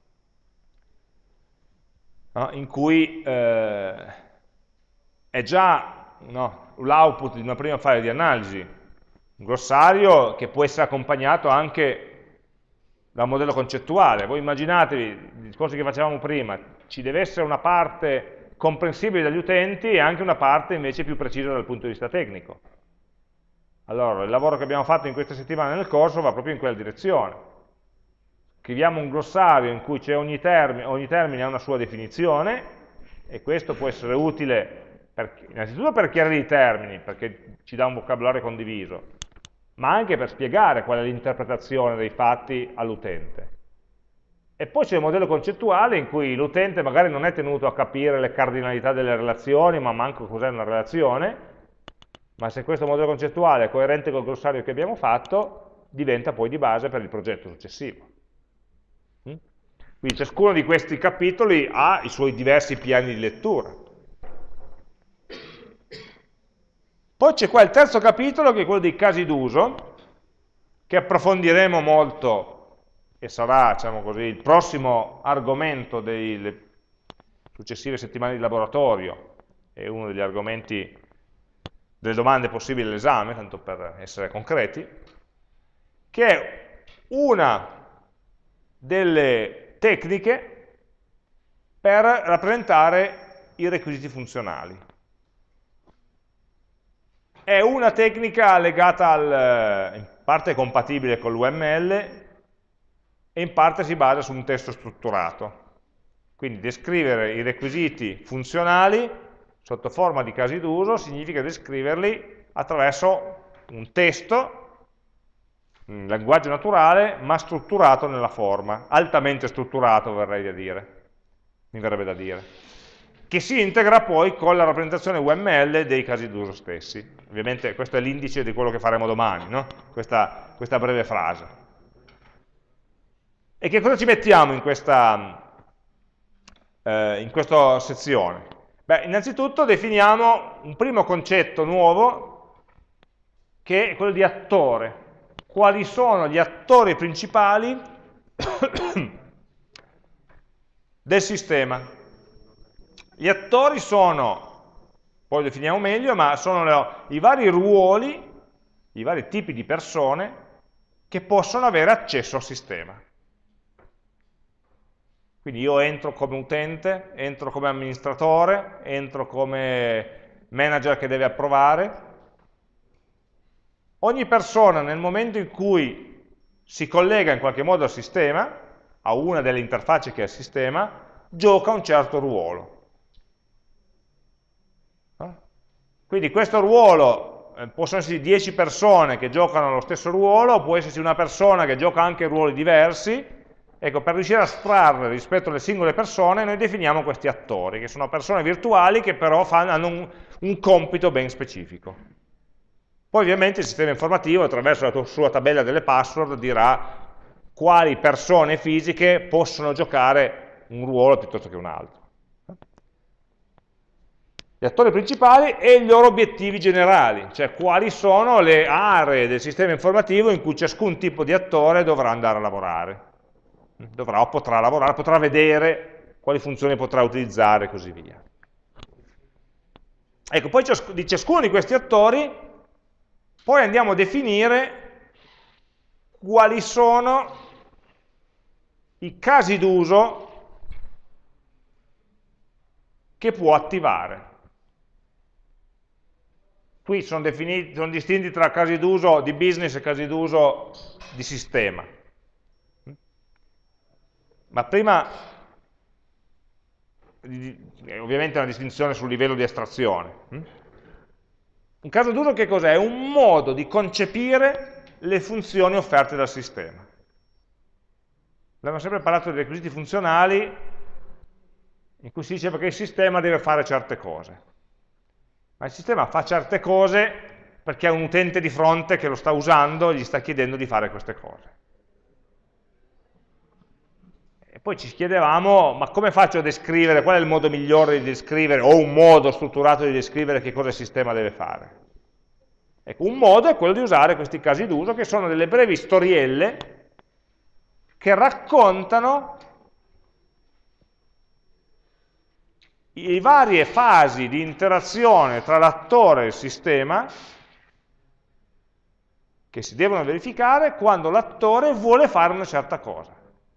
no? In cui è già l'output di una prima fase di analisi, un glossario che può essere accompagnato anche da un modello concettuale. Voi immaginatevi, i discorsi che facevamo prima, ci deve essere una parte comprensibile dagli utenti e anche una parte invece più precisa dal punto di vista tecnico. Allora, il lavoro che abbiamo fatto in queste settimane nel corso va proprio in quella direzione. Scriviamo un glossario in cui c'è ogni termine ha una sua definizione, e questo può essere utile innanzitutto per chiarire i termini, perché ci dà un vocabolario condiviso, ma anche per spiegare qual è l'interpretazione dei fatti all'utente. E poi c'è il modello concettuale in cui l'utente magari non è tenuto a capire le cardinalità delle relazioni, ma manco cos'è una relazione, ma se questo modello concettuale è coerente col glossario che abbiamo fatto, diventa poi di base per il progetto successivo. Quindi ciascuno di questi capitoli ha i suoi diversi piani di lettura. Poi c'è qua il terzo capitolo, che è quello dei casi d'uso, che approfondiremo molto e sarà, diciamo così, il prossimo argomento delle successive settimane di laboratorio, è uno degli argomenti delle domande possibili all'esame, tanto per essere concreti, che è una delle tecniche per rappresentare i requisiti funzionali. È una tecnica legata in parte è compatibile con l'UML e in parte si basa su un testo strutturato. Quindi descrivere i requisiti funzionali sotto forma di casi d'uso significa descriverli attraverso un testo, un linguaggio naturale, ma strutturato nella forma, altamente strutturato mi verrebbe da dire, che si integra poi con la rappresentazione UML dei casi d'uso stessi. Ovviamente questo è l'indice di quello che faremo domani, no? questa breve frase. E che cosa ci mettiamo in questa sezione? Beh, innanzitutto definiamo un primo concetto nuovo, che è quello di attore. Quali sono gli attori principali del sistema? Gli attori sono, poi lo definiamo meglio, ma sono i vari ruoli, i vari tipi di persone che possono avere accesso al sistema. Quindi io entro come utente, entro come amministratore, entro come manager che deve approvare. Ogni persona nel momento in cui si collega in qualche modo al sistema, a una delle interfacce che è il sistema, gioca un certo ruolo. Quindi questo ruolo, possono esserci 10 persone che giocano lo stesso ruolo, può esserci una persona che gioca anche ruoli diversi. Ecco, per riuscire a astrarre rispetto alle singole persone, noi definiamo questi attori, che sono persone virtuali che però hanno un compito ben specifico. Poi ovviamente il sistema informativo, attraverso la sua tabella delle password, dirà quali persone fisiche possono giocare un ruolo piuttosto che un altro. Gli attori principali e i loro obiettivi generali, cioè quali sono le aree del sistema informativo in cui ciascun tipo di attore dovrà andare a lavorare. Dovrà o potrà lavorare, potrà vedere quali funzioni potrà utilizzare e così via. Ecco, poi di ciascuno di questi attori poi andiamo a definire quali sono i casi d'uso che può attivare. Qui sono distinti tra casi d'uso di business e casi d'uso di sistema. Ma prima, ovviamente è una distinzione sul livello di astrazione. Un caso d'uso che cos'è? È un modo di concepire le funzioni offerte dal sistema. Abbiamo sempre parlato dei requisiti funzionali, in cui si diceva che il sistema deve fare certe cose. Ma il sistema fa certe cose perché ha un utente di fronte che lo sta usando e gli sta chiedendo di fare queste cose. E poi ci chiedevamo, ma come faccio a descrivere, qual è il modo migliore di descrivere, o un modo strutturato di descrivere che cosa il sistema deve fare? Ecco, un modo è quello di usare questi casi d'uso, che sono delle brevi storielle che raccontano le varie fasi di interazione tra l'attore e il sistema che si devono verificare quando l'attore vuole fare una certa cosa.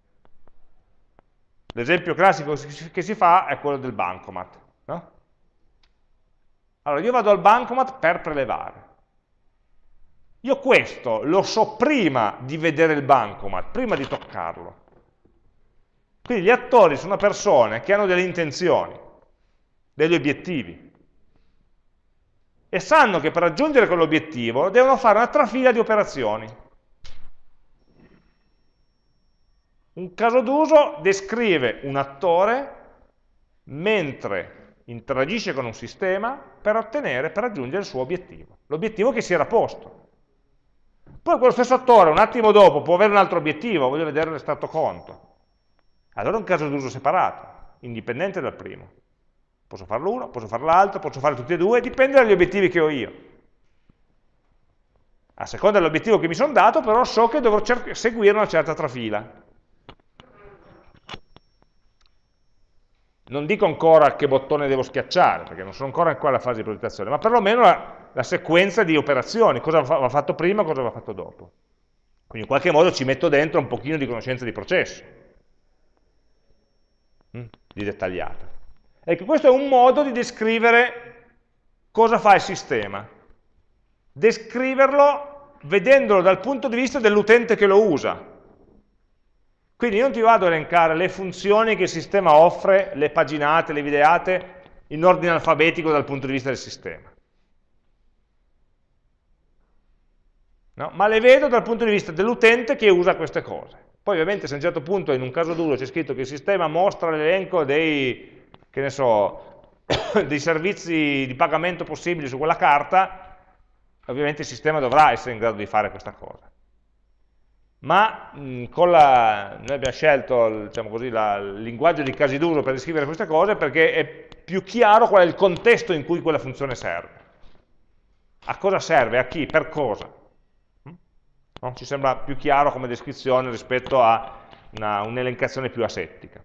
L'esempio classico che si fa è quello del bancomat. No? Allora, io vado al bancomat per prelevare. Io questo lo so prima di vedere il bancomat, prima di toccarlo. Quindi gli attori sono persone che hanno delle intenzioni, degli obiettivi, e sanno che per raggiungere quell'obiettivo devono fare una trafila di operazioni. Un caso d'uso descrive un attore mentre interagisce con un sistema per raggiungere il suo obiettivo, l'obiettivo che si era posto. Poi quello stesso attore un attimo dopo può avere un altro obiettivo, voglio vedere l'estratto conto. Allora è un caso d'uso separato, indipendente dal primo. Posso farlo uno, posso fare l'altro, posso fare tutti e due, dipende dagli obiettivi che ho io. A seconda dell'obiettivo che mi sono dato, però so che dovrò seguire una certa trafila. Non dico ancora che bottone devo schiacciare, perché non sono ancora qua alla fase di progettazione, ma perlomeno la sequenza di operazioni, cosa va fatto prima, cosa va fatto dopo. Quindi in qualche modo ci metto dentro un pochino di conoscenza di processo, di dettagliata. Ecco, questo è un modo di descrivere cosa fa il sistema. Descriverlo vedendolo dal punto di vista dell'utente che lo usa. Quindi io non ti vado a elencare le funzioni che il sistema offre, le paginate, le videate, in ordine alfabetico dal punto di vista del sistema. No? Ma le vedo dal punto di vista dell'utente che usa queste cose. Poi ovviamente se a un certo punto in un caso duro c'è scritto che il sistema mostra l'elenco dei, che ne so, dei servizi di pagamento possibili su quella carta, ovviamente il sistema dovrà essere in grado di fare questa cosa. Ma noi abbiamo scelto, diciamo così, il linguaggio di casi d'uso per descrivere queste cose perché è più chiaro qual è il contesto in cui quella funzione serve. A cosa serve, a chi, per cosa. No? Ci sembra più chiaro come descrizione rispetto a un'elencazione più asettica.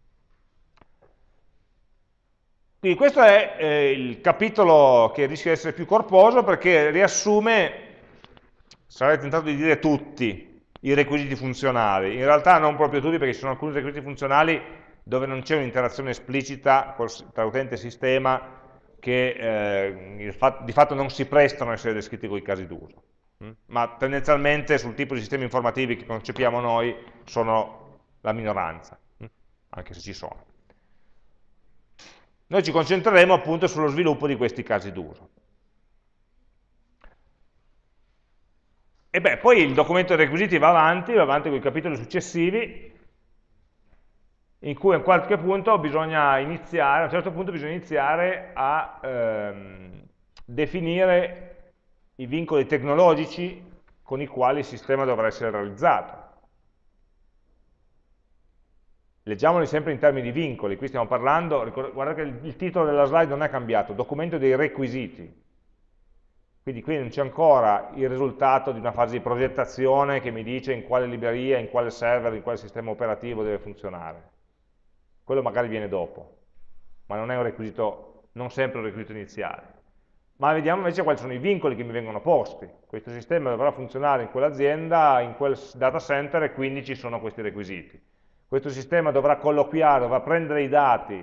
Quindi questo è il capitolo che rischia di essere più corposo perché riassume, sarei tentato di dire tutti, i requisiti funzionali. In realtà non proprio tutti perché ci sono alcuni requisiti funzionali dove non c'è un'interazione esplicita tra utente e sistema che di fatto non si prestano a essere descritti con i casi d'uso. Ma tendenzialmente sul tipo di sistemi informativi che concepiamo noi sono la minoranza, anche se ci sono. Noi ci concentreremo appunto sullo sviluppo di questi casi d'uso. E beh, poi il documento dei requisiti va avanti con i capitoli successivi, in cui a un qualche punto bisogna iniziare, a un certo punto bisogna iniziare a definire i vincoli tecnologici con i quali il sistema dovrà essere realizzato. Leggiamoli sempre in termini di vincoli, qui stiamo parlando, guardate che il titolo della slide non è cambiato, documento dei requisiti. Quindi qui non c'è ancora il risultato di una fase di progettazione che mi dice in quale libreria, in quale server, in quale sistema operativo deve funzionare. Quello magari viene dopo, ma non è un requisito, non sempre un requisito iniziale. Ma vediamo invece quali sono i vincoli che mi vengono posti. Questo sistema dovrà funzionare in quell'azienda, in quel data center e quindi ci sono questi requisiti. Questo sistema dovrà colloquiare, dovrà prendere i dati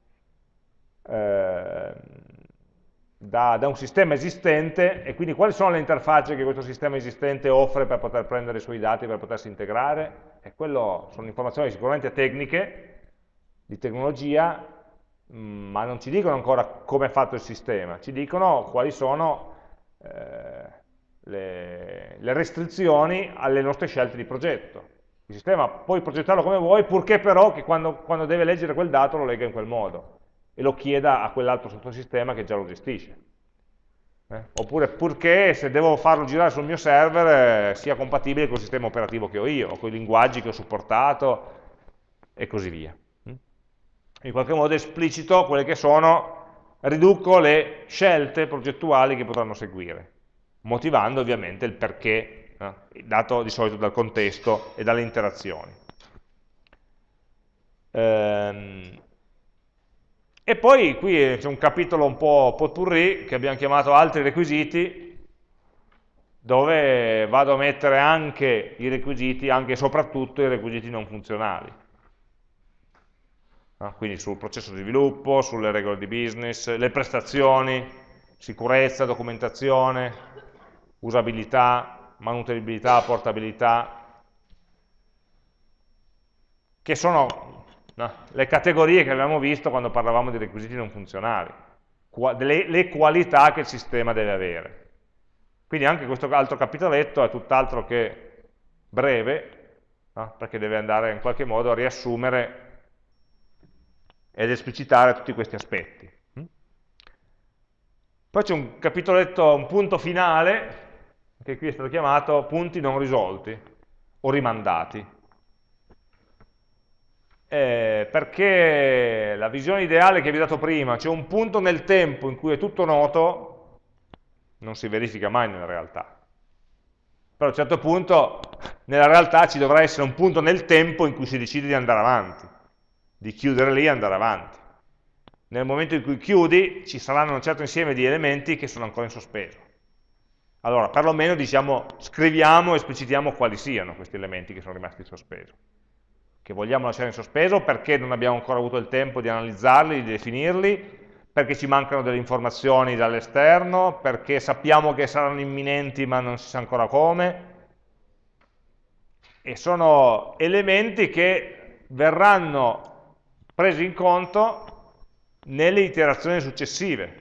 da un sistema esistente e quindi quali sono le interfacce che questo sistema esistente offre per poter prendere i suoi dati, per potersi integrare. E quello sono informazioni sicuramente tecniche, di tecnologia, ma non ci dicono ancora come è fatto il sistema, ci dicono quali sono le restrizioni alle nostre scelte di progetto. Il sistema puoi progettarlo come vuoi, purché però che quando deve leggere quel dato lo legga in quel modo e lo chieda a quell'altro sottosistema che già lo gestisce. Oppure purché se devo farlo girare sul mio server sia compatibile col sistema operativo che ho io, o con i linguaggi che ho supportato e così via. In qualche modo esplicito quelle che sono, riduco le scelte progettuali che potranno seguire, motivando ovviamente il perché, dato di solito dal contesto e dalle interazioni. E poi qui c'è un capitolo un po' potpourri che abbiamo chiamato altri requisiti, dove vado a mettere anche i requisiti, anche e soprattutto i requisiti non funzionali. Quindi sul processo di sviluppo, sulle regole di business, le prestazioni, sicurezza, documentazione, usabilità, manutenibilità, portabilità, che sono le categorie che avevamo visto quando parlavamo di requisiti non funzionali, le qualità che il sistema deve avere. Quindi anche questo altro capitoletto è tutt'altro che breve, perché deve andare in qualche modo a riassumere ed esplicitare tutti questi aspetti. Poi c'è un capitoletto, un punto finale, che qui è stato chiamato punti non risolti o rimandati. Perché la visione ideale che vi ho dato prima, c'è un punto nel tempo in cui è tutto noto, non si verifica mai nella realtà. Però a un certo punto nella realtà ci dovrà essere un punto nel tempo in cui si decide di andare avanti, di chiudere lì e andare avanti. Nel momento in cui chiudi ci saranno un certo insieme di elementi che sono ancora in sospeso. Allora, perlomeno diciamo, scriviamo e esplicitiamo quali siano questi elementi che sono rimasti in sospeso, che vogliamo lasciare in sospeso perché non abbiamo ancora avuto il tempo di analizzarli, di definirli, perché ci mancano delle informazioni dall'esterno, perché sappiamo che saranno imminenti ma non si sa ancora come, e sono elementi che verranno presi in conto nelle iterazioni successive.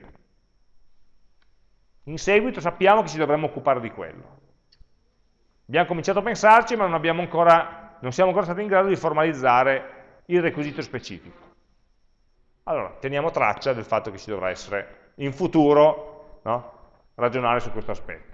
In seguito sappiamo che ci dovremmo occupare di quello. Abbiamo cominciato a pensarci, ma non siamo ancora stati in grado di formalizzare il requisito specifico. Allora, teniamo traccia del fatto che ci dovrà essere in futuro, no, ragionare su questo aspetto.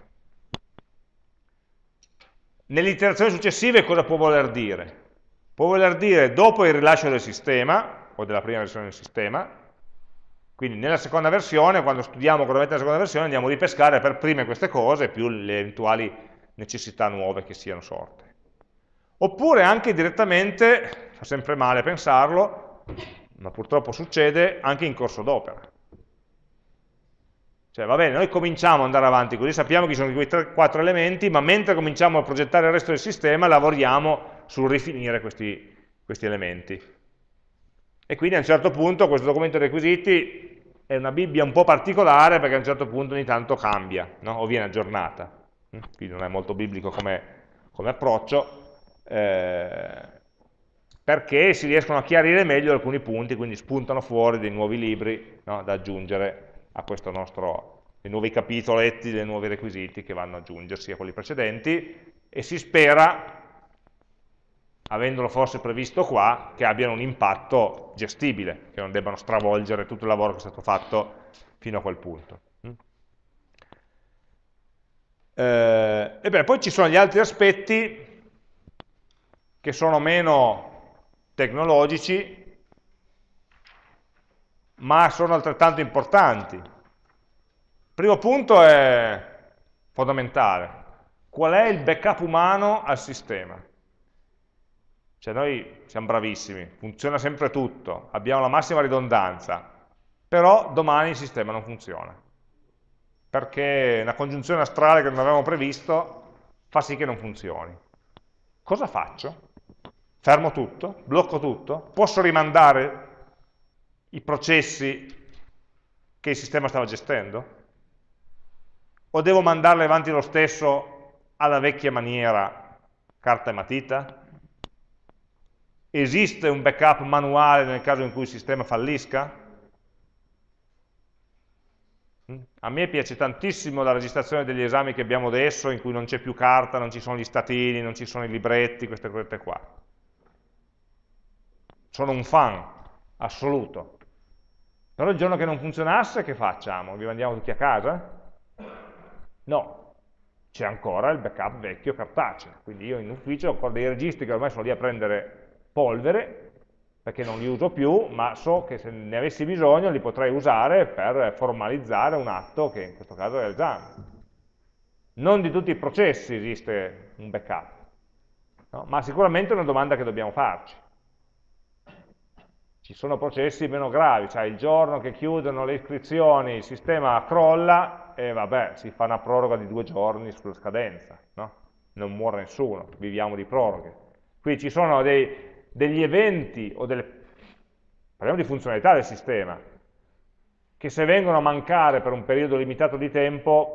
Nelle iterazioni successive cosa può voler dire? Può voler dire dopo il rilascio del sistema, o della prima versione del sistema, quindi nella seconda versione, quando studiamo cosa mette nella seconda versione, andiamo a ripescare per prime queste cose, più le eventuali necessità nuove che siano sorte. Oppure anche direttamente, fa sempre male pensarlo, ma purtroppo succede anche in corso d'opera. Cioè, va bene, noi cominciamo ad andare avanti, così sappiamo che ci sono quei 3-4 elementi, ma mentre cominciamo a progettare il resto del sistema, lavoriamo sul rifinire questi elementi. E quindi a un certo punto questo documento dei requisiti è una Bibbia un po' particolare, perché a un certo punto ogni tanto cambia, no? O viene aggiornata. Quindi non è molto biblico come approccio, perché si riescono a chiarire meglio alcuni punti, quindi spuntano fuori dei nuovi libri, no, da aggiungere a questo dei nuovi capitoletti, dei nuovi requisiti che vanno ad aggiungersi a quelli precedenti, e si spera, avendolo forse previsto qua, che abbiano un impatto gestibile, che non debbano stravolgere tutto il lavoro che è stato fatto fino a quel punto. E beh, poi ci sono gli altri aspetti che sono meno tecnologici, ma sono altrettanto importanti. Il primo punto è fondamentale. Qual è il backup umano al sistema? Cioè noi siamo bravissimi, funziona sempre tutto, abbiamo la massima ridondanza, però domani il sistema non funziona, perché una congiunzione astrale che non avevamo previsto fa sì che non funzioni. Cosa faccio? Fermo tutto? Blocco tutto? Posso rimandare i processi che il sistema stava gestendo? O devo mandarli avanti lo stesso alla vecchia maniera, carta e matita? Esiste un backup manuale nel caso in cui il sistema fallisca? A me piace tantissimo la registrazione degli esami che abbiamo adesso, in cui non c'è più carta, non ci sono gli statini, non ci sono i libretti, queste cose qua. Sono un fan assoluto. Però il giorno che non funzionasse, che facciamo? Vi mandiamo tutti a casa? No, c'è ancora il backup vecchio cartaceo. Quindi io in ufficio ho ancora dei registri che ormai sono lì a prendere polvere, perché non li uso più, ma so che se ne avessi bisogno li potrei usare per formalizzare un atto che in questo caso è l'esame. Non di tutti i processi esiste un backup, no? Ma sicuramente è una domanda che dobbiamo farci. Ci sono processi meno gravi, cioè il giorno che chiudono le iscrizioni il sistema crolla e vabbè, si fa una proroga di 2 giorni sulla scadenza, no? Non muore nessuno, viviamo di proroghe. Qui ci sono degli eventi o parliamo di funzionalità del sistema, che se vengono a mancare per un periodo limitato di tempo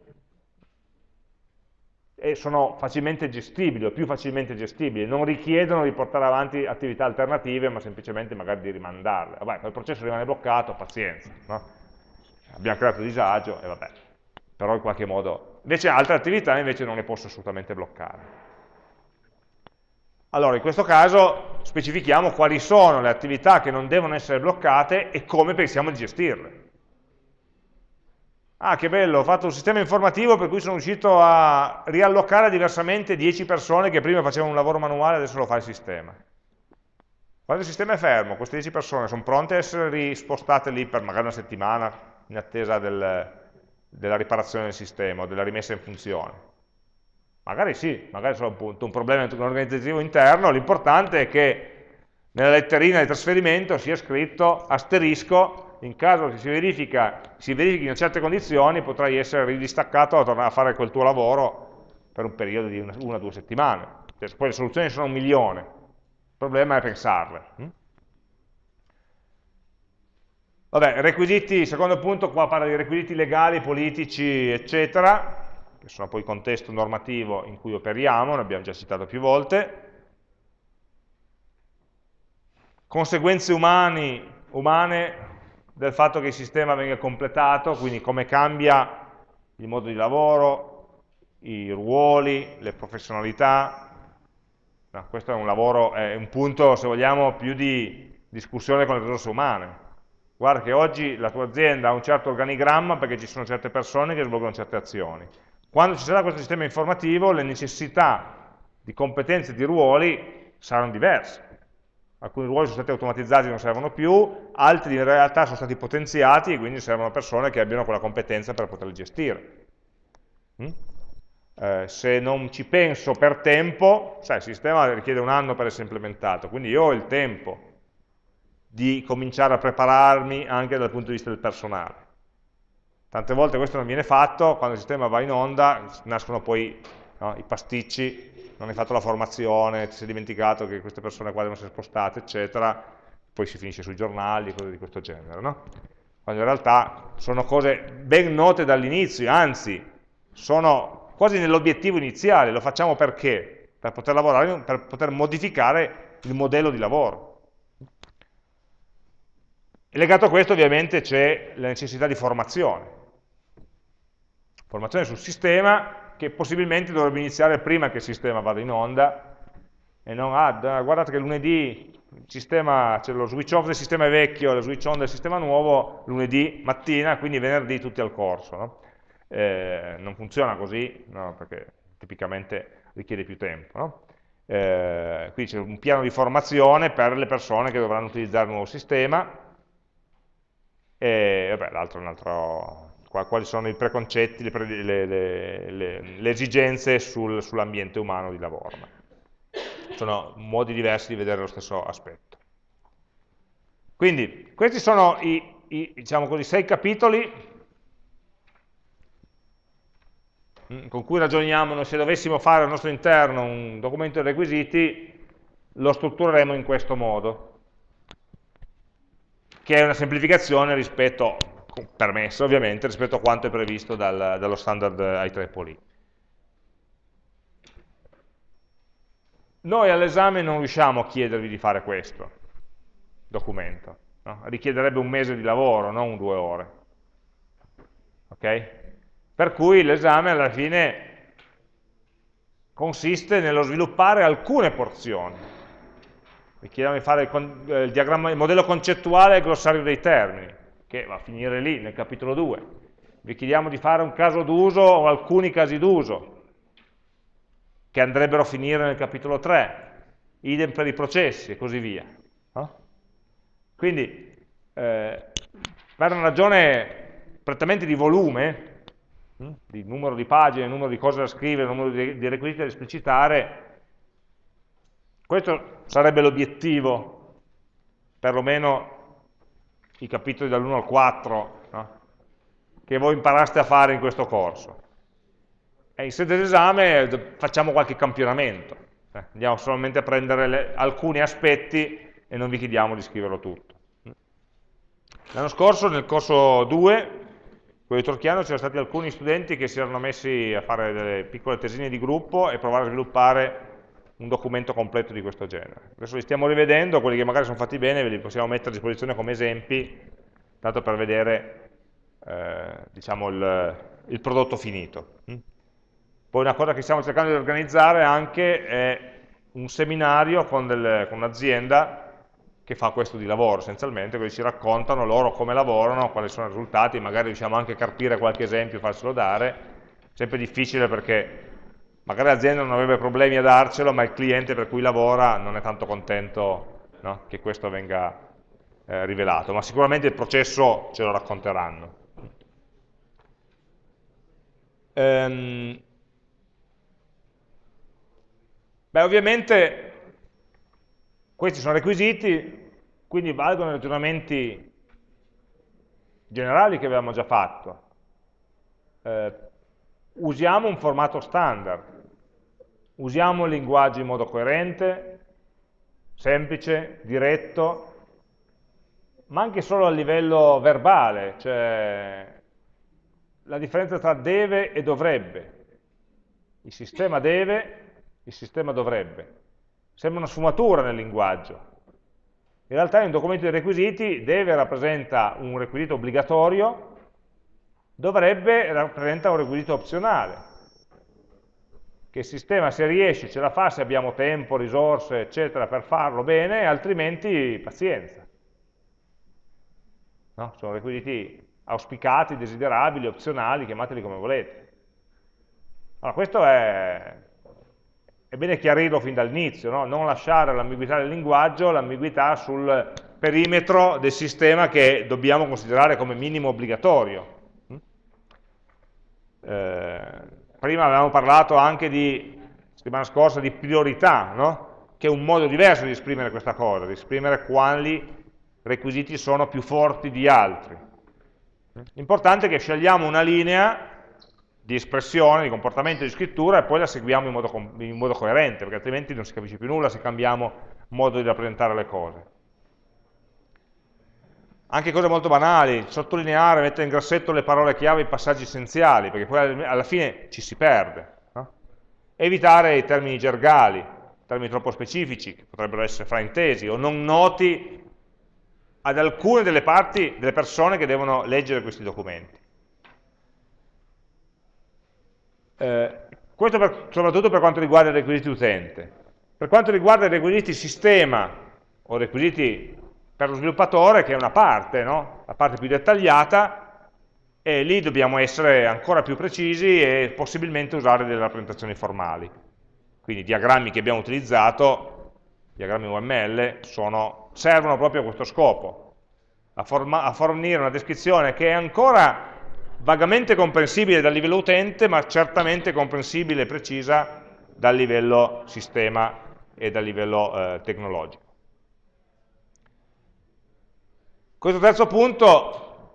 sono facilmente gestibili o più facilmente gestibili, non richiedono di portare avanti attività alternative, ma semplicemente magari di rimandarle. Vabbè, quel processo rimane bloccato, pazienza, no? Abbiamo creato disagio e vabbè, però in qualche modo. Invece altre attività invece non le posso assolutamente bloccare. Allora, in questo caso specifichiamo quali sono le attività che non devono essere bloccate e come pensiamo di gestirle. Ah, che bello, ho fatto un sistema informativo per cui sono riuscito a riallocare diversamente 10 persone che prima facevano un lavoro manuale e adesso lo fa il sistema. Quando il sistema è fermo, queste 10 persone sono pronte a essere rispostate lì per magari una settimana in attesa della riparazione del sistema o della rimessa in funzione. Magari sì, magari è solo appunto un problema organizzativo interno, l'importante è che nella letterina di trasferimento sia scritto asterisco, in caso che si verifichino certe condizioni potrai essere ridistaccato a tornare a fare quel tuo lavoro per un periodo di 1 o 2 settimane. Cioè, poi le soluzioni sono 1.000.000, il problema è pensarle. Vabbè, requisiti, secondo punto, qua parla di requisiti legali, politici, eccetera. che sono poi il contesto normativo in cui operiamo, ne abbiamo già citato più volte, conseguenze umane del fatto che il sistema venga completato, quindi come cambia il modo di lavoro, i ruoli, le professionalità. No, questo è un lavoro, è un punto, se vogliamo, più di discussione con le risorse umane. Guarda che oggi la tua azienda ha un certo organigramma perché ci sono certe persone che svolgono certe azioni. Quando ci sarà questo sistema informativo, le necessità di competenze e di ruoli saranno diverse. Alcuni ruoli sono stati automatizzati e non servono più, altri in realtà sono stati potenziati e quindi servono persone che abbiano quella competenza per poterli gestire. Se non ci penso per tempo, sai, il sistema richiede un anno per essere implementato, quindi io ho il tempo di cominciare a prepararmi anche dal punto di vista del personale. Tante volte questo non viene fatto, quando il sistema va in onda nascono poi, no, i pasticci, non hai fatto la formazione, ti sei dimenticato che queste persone qua devono essere spostate, eccetera, poi si finisce sui giornali, cose di questo genere, no? Quando in realtà sono cose ben note dall'inizio, anzi, sono quasi nell'obiettivo iniziale, lo facciamo perché? Per poter lavorare, per poter modificare il modello di lavoro. E legato a questo ovviamente c'è la necessità di formazione sul sistema che possibilmente dovrebbe iniziare prima che il sistema vada in onda e non, guardate che lunedì il sistema, cioè lo switch off del sistema è vecchio, lo switch on del sistema nuovo lunedì mattina, quindi venerdì tutti al corso. No? Non funziona così, no? Perché tipicamente richiede più tempo. No? Qui c'è un piano di formazione per le persone che dovranno utilizzare il nuovo sistema e vabbè, l'altro è un altro, quali sono i preconcetti, le esigenze sull'ambiente umano di lavoro. Sono modi diversi di vedere lo stesso aspetto. Quindi, questi sono diciamo così, 6 capitoli con cui ragioniamo. Noi se dovessimo fare al nostro interno un documento di requisiti, lo struttureremo in questo modo, che è una semplificazione rispetto, permesso ovviamente, rispetto a quanto è previsto dallo standard IEEE. Noi all'esame non riusciamo a chiedervi di fare questo documento, no? Richiederebbe un mese di lavoro, non 2 ore. Ok? Per cui l'esame alla fine consiste nello sviluppare alcune porzioni. Vi chiediamo di fare il modello concettuale e il glossario dei termini, che va a finire lì, nel capitolo 2. Vi chiediamo di fare un caso d'uso o alcuni casi d'uso, che andrebbero a finire nel capitolo 3, idem per i processi e così via. No? Quindi, per una ragione prettamente di volume, di numero di pagine, numero di cose da scrivere, numero di requisiti da esplicitare, questo sarebbe l'obiettivo, perlomeno i capitoli dall'1 al 4, no? Che voi imparaste a fare in questo corso. E in sede d'esame facciamo qualche campionamento, andiamo solamente a prendere alcuni aspetti e non vi chiediamo di scriverlo tutto. L'anno scorso, nel corso 2, quello di Torchiano, c'erano stati alcuni studenti che si erano messi a fare delle piccole tesine di gruppo e provare a sviluppare un documento completo di questo genere. Adesso li stiamo rivedendo, quelli che magari sono fatti bene ve li possiamo mettere a disposizione come esempi, tanto per vedere diciamo il prodotto finito. Poi una cosa che stiamo cercando di organizzare anche è un seminario con un'azienda che fa questo di lavoro essenzialmente, dove ci raccontano loro come lavorano, quali sono i risultati, magari riusciamo anche a carpire qualche esempio e farselo dare. Sempre difficile perché magari l'azienda non avrebbe problemi a darcelo, ma il cliente per cui lavora non è tanto contento, no, che questo venga rivelato, ma sicuramente il processo ce lo racconteranno. Beh, ovviamente questi sono requisiti, quindi valgono i ragionamenti generali che avevamo già fatto. Usiamo un formato standard, usiamo il linguaggio in modo coerente, semplice, diretto, ma anche solo a livello verbale, cioè la differenza tra deve e dovrebbe. il sistema deve, il sistema dovrebbe. Sembra una sfumatura nel linguaggio. In realtà in un documento di requisiti deve rappresenta un requisito obbligatorio, dovrebbe rappresenta un requisito opzionale. Che il sistema, se riesce, ce la fa, se abbiamo tempo, risorse, eccetera, per farlo bene, altrimenti pazienza. No? Sono requisiti auspicati, desiderabili, opzionali, chiamateli come volete. Allora, questo è bene chiarirlo fin dall'inizio, no? Non lasciare l'ambiguità del linguaggio, l'ambiguità sul perimetro del sistema che dobbiamo considerare come minimo obbligatorio. Prima avevamo parlato anche settimana scorsa, di priorità, no? Che è un modo diverso di esprimere questa cosa, di esprimere quali requisiti sono più forti di altri. L'importante è che scegliamo una linea di espressione, di comportamento, di scrittura e poi la seguiamo in modo coerente, perché altrimenti non si capisce più nulla se cambiamo modo di rappresentare le cose. Anche cose molto banali, sottolineare, mettere in grassetto le parole chiave, i passaggi essenziali, perché poi alla fine ci si perde. No? Evitare i termini gergali, termini troppo specifici, che potrebbero essere fraintesi, o non noti ad alcune delle parti, delle persone che devono leggere questi documenti. Questo soprattutto per quanto riguarda i requisiti utente. Per quanto riguarda i requisiti sistema o requisiti per lo sviluppatore, che è una parte, no? La parte più dettagliata, e lì dobbiamo essere ancora più precisi e possibilmente usare delle rappresentazioni formali. Quindi i diagrammi che abbiamo utilizzato, diagrammi UML, servono proprio a questo scopo, a fornire una descrizione che è ancora vagamente comprensibile dal livello utente, ma certamente comprensibile e precisa dal livello sistema e dal livello tecnologico. Questo terzo punto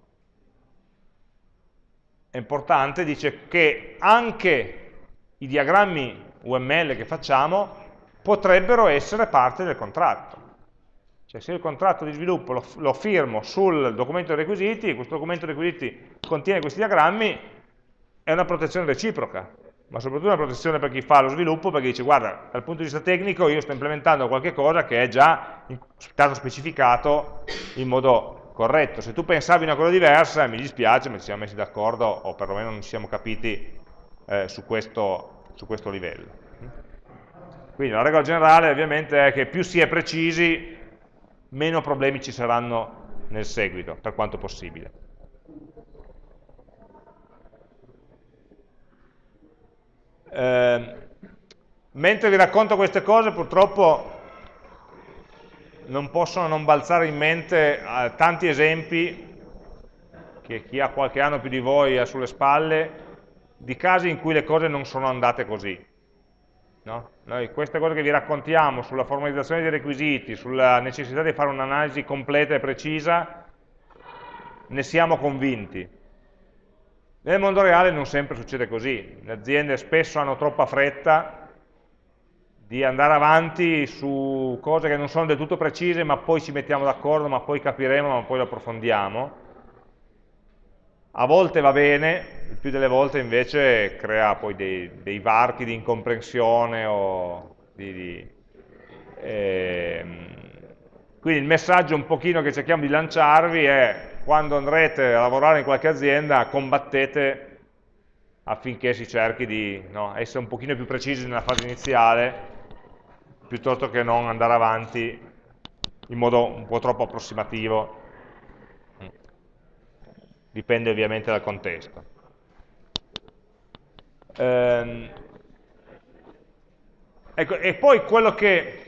è importante, dice che anche i diagrammi UML che facciamo potrebbero essere parte del contratto. Cioè se il contratto di sviluppo lo firmo sul documento dei requisiti, e questo documento dei requisiti contiene questi diagrammi, è una protezione reciproca, ma soprattutto una protezione per chi fa lo sviluppo, perché dice guarda, dal punto di vista tecnico io sto implementando qualche cosa che è già stato specificato in modo corretto. Se tu pensavi una cosa diversa, mi dispiace, ma ci siamo messi d'accordo, o perlomeno non ci siamo capiti su questo livello. Quindi la regola generale ovviamente è che più si è precisi, meno problemi ci saranno nel seguito, per quanto possibile. Mentre vi racconto queste cose, purtroppo non possono non balzare in mente tanti esempi che chi ha qualche anno più di voi ha sulle spalle, di casi in cui le cose non sono andate così. No? Noi queste cose che vi raccontiamo sulla formalizzazione dei requisiti, sulla necessità di fare un'analisi completa e precisa, ne siamo convinti. Nel mondo reale non sempre succede così. Le aziende spesso hanno troppa fretta di andare avanti su cose che non sono del tutto precise, ma poi ci mettiamo d'accordo, ma poi capiremo, ma poi lo approfondiamo. A volte va bene, il più delle volte invece crea poi dei varchi di incomprensione quindi il messaggio un pochino che cerchiamo di lanciarvi è: quando andrete a lavorare in qualche azienda, combattete affinché si cerchi di essere un pochino più precisi nella fase iniziale, piuttosto che non andare avanti in modo un po' troppo approssimativo. Dipende ovviamente dal contesto. Ecco, e poi quello che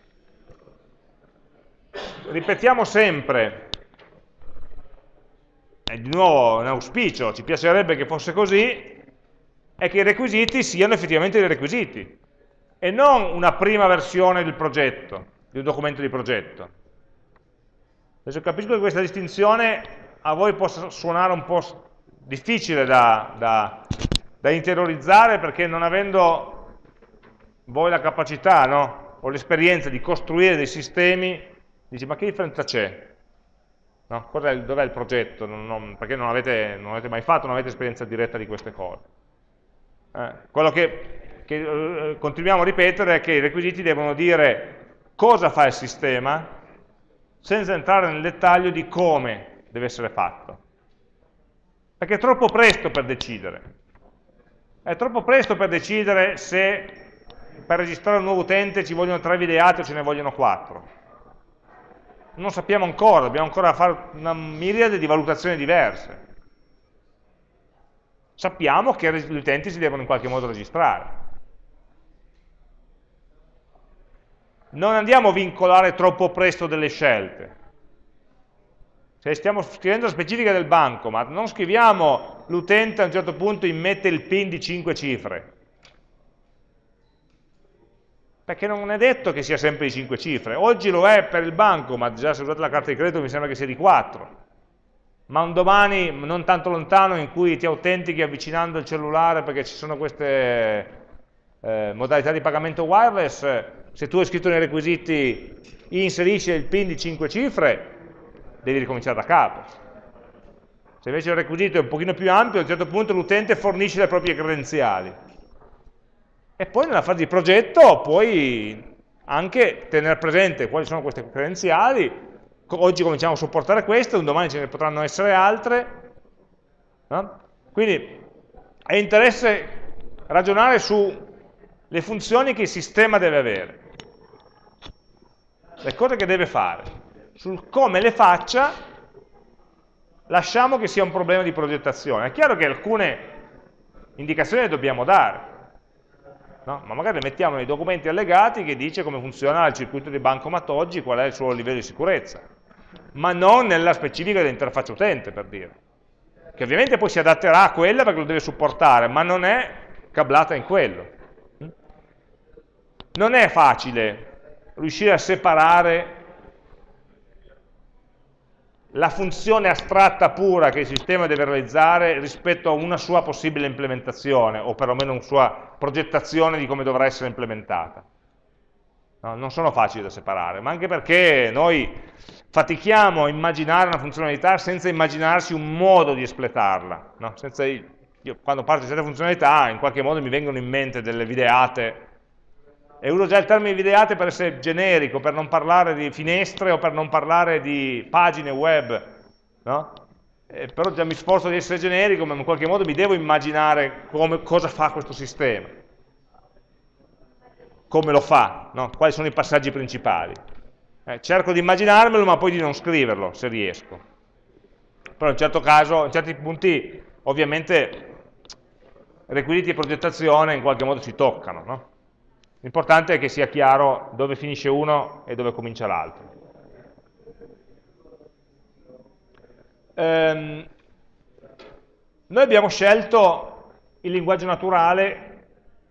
ripetiamo sempre, e di nuovo un auspicio, ci piacerebbe che fosse così, è che i requisiti siano effettivamente dei requisiti, e non una prima versione del progetto, di un documento di progetto. Adesso capisco che questa distinzione a voi possa suonare un po' difficile da interiorizzare, perché non avendo voi la capacità, no? O l'esperienza di costruire dei sistemi, dici ma che differenza c'è? No? Dov'è il progetto? Perché non avete mai fatto, non avete esperienza diretta di queste cose. Quello che che continuiamo a ripetere è che i requisiti devono dire cosa fa il sistema, senza entrare nel dettaglio di come deve essere fatto. Perché è troppo presto per decidere. È troppo presto per decidere se per registrare un nuovo utente ci vogliono 3 videate o ce ne vogliono 4. Non sappiamo ancora, dobbiamo ancora fare una miriade di valutazioni diverse. Sappiamo che gli utenti si devono in qualche modo registrare. Non andiamo a vincolare troppo presto delle scelte. Se stiamo scrivendo la specifica del bancomat, non scriviamo l'utente a un certo punto immette il PIN di 5 cifre. Perché non è detto che sia sempre di 5 cifre. Oggi lo è per il bancomat, già se usate la carta di credito mi sembra che sia di 4. Ma un domani non tanto lontano in cui ti autentichi avvicinando il cellulare perché ci sono queste modalità di pagamento wireless, se tu hai scritto nei requisiti inserisci il PIN di 5 cifre, devi ricominciare da capo. Se invece il requisito è un pochino più ampio, a un certo punto l'utente fornisce le proprie credenziali. E poi nella fase di progetto puoi anche tenere presente quali sono queste credenziali. Oggi cominciamo a supportare queste, un domani ce ne potranno essere altre. No? Quindi è interesse ragionare sulle funzioni che il sistema deve avere, le cose che deve fare. Sul come le faccia lasciamo che sia un problema di progettazione. È chiaro che alcune indicazioni le dobbiamo dare, no? Ma magari le mettiamo nei documenti allegati che dice come funziona il circuito di bancomat oggi, qual è il suo livello di sicurezza, ma non nella specifica dell'interfaccia utente, per dire, che ovviamente poi si adatterà a quella perché lo deve supportare, ma non è cablata in quello. Non è facile riuscire a separare la funzione astratta pura che il sistema deve realizzare rispetto a una sua possibile implementazione, o perlomeno una sua progettazione di come dovrà essere implementata. No, non sono facili da separare, ma anche perché noi fatichiamo a immaginare una funzionalità senza immaginarsi un modo di espletarla. No? Io quando parlo di certe funzionalità in qualche modo mi vengono in mente delle videate, e uso già il termine videate per essere generico, per non parlare di finestre o per non parlare di pagine web, no? Però già mi sforzo di essere generico, ma in qualche modo mi devo immaginare cosa fa questo sistema, come lo fa, no? Quali sono i passaggi principali. Cerco di immaginarmelo, ma poi di non scriverlo, se riesco. Però in certo caso, in certi punti, ovviamente, requisiti di progettazione in qualche modo si toccano, no? L'importante è che sia chiaro dove finisce uno e dove comincia l'altro. Noi abbiamo scelto il linguaggio naturale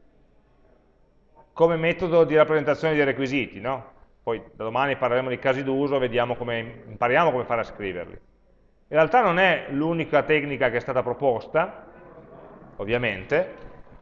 come metodo di rappresentazione dei requisiti, no? Poi da domani parleremo di casi d'uso, impariamo come fare a scriverli. In realtà non è l'unica tecnica che è stata proposta, ovviamente.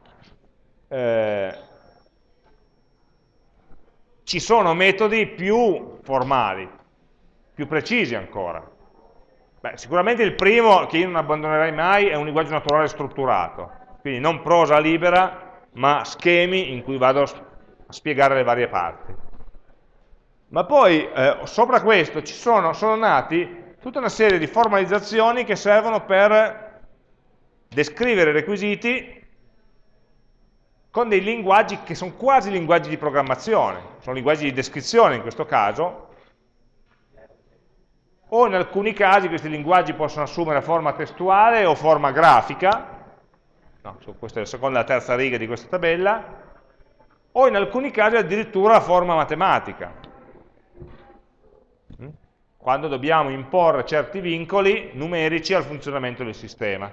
Ci sono metodi più formali, più precisi ancora. Beh, sicuramente il primo, che io non abbandonerei mai, è un linguaggio naturale strutturato. Quindi non prosa libera, ma schemi in cui vado a spiegare le varie parti. Ma poi, sopra questo, sono nati tutta una serie di formalizzazioni che servono per descrivere i requisiti con dei linguaggi che sono quasi linguaggi di programmazione, sono linguaggi di descrizione in questo caso, o in alcuni casi questi linguaggi possono assumere forma testuale o forma grafica, no, questa è la seconda e la terza riga di questa tabella, o in alcuni casi addirittura forma matematica, quando dobbiamo imporre certi vincoli numerici al funzionamento del sistema.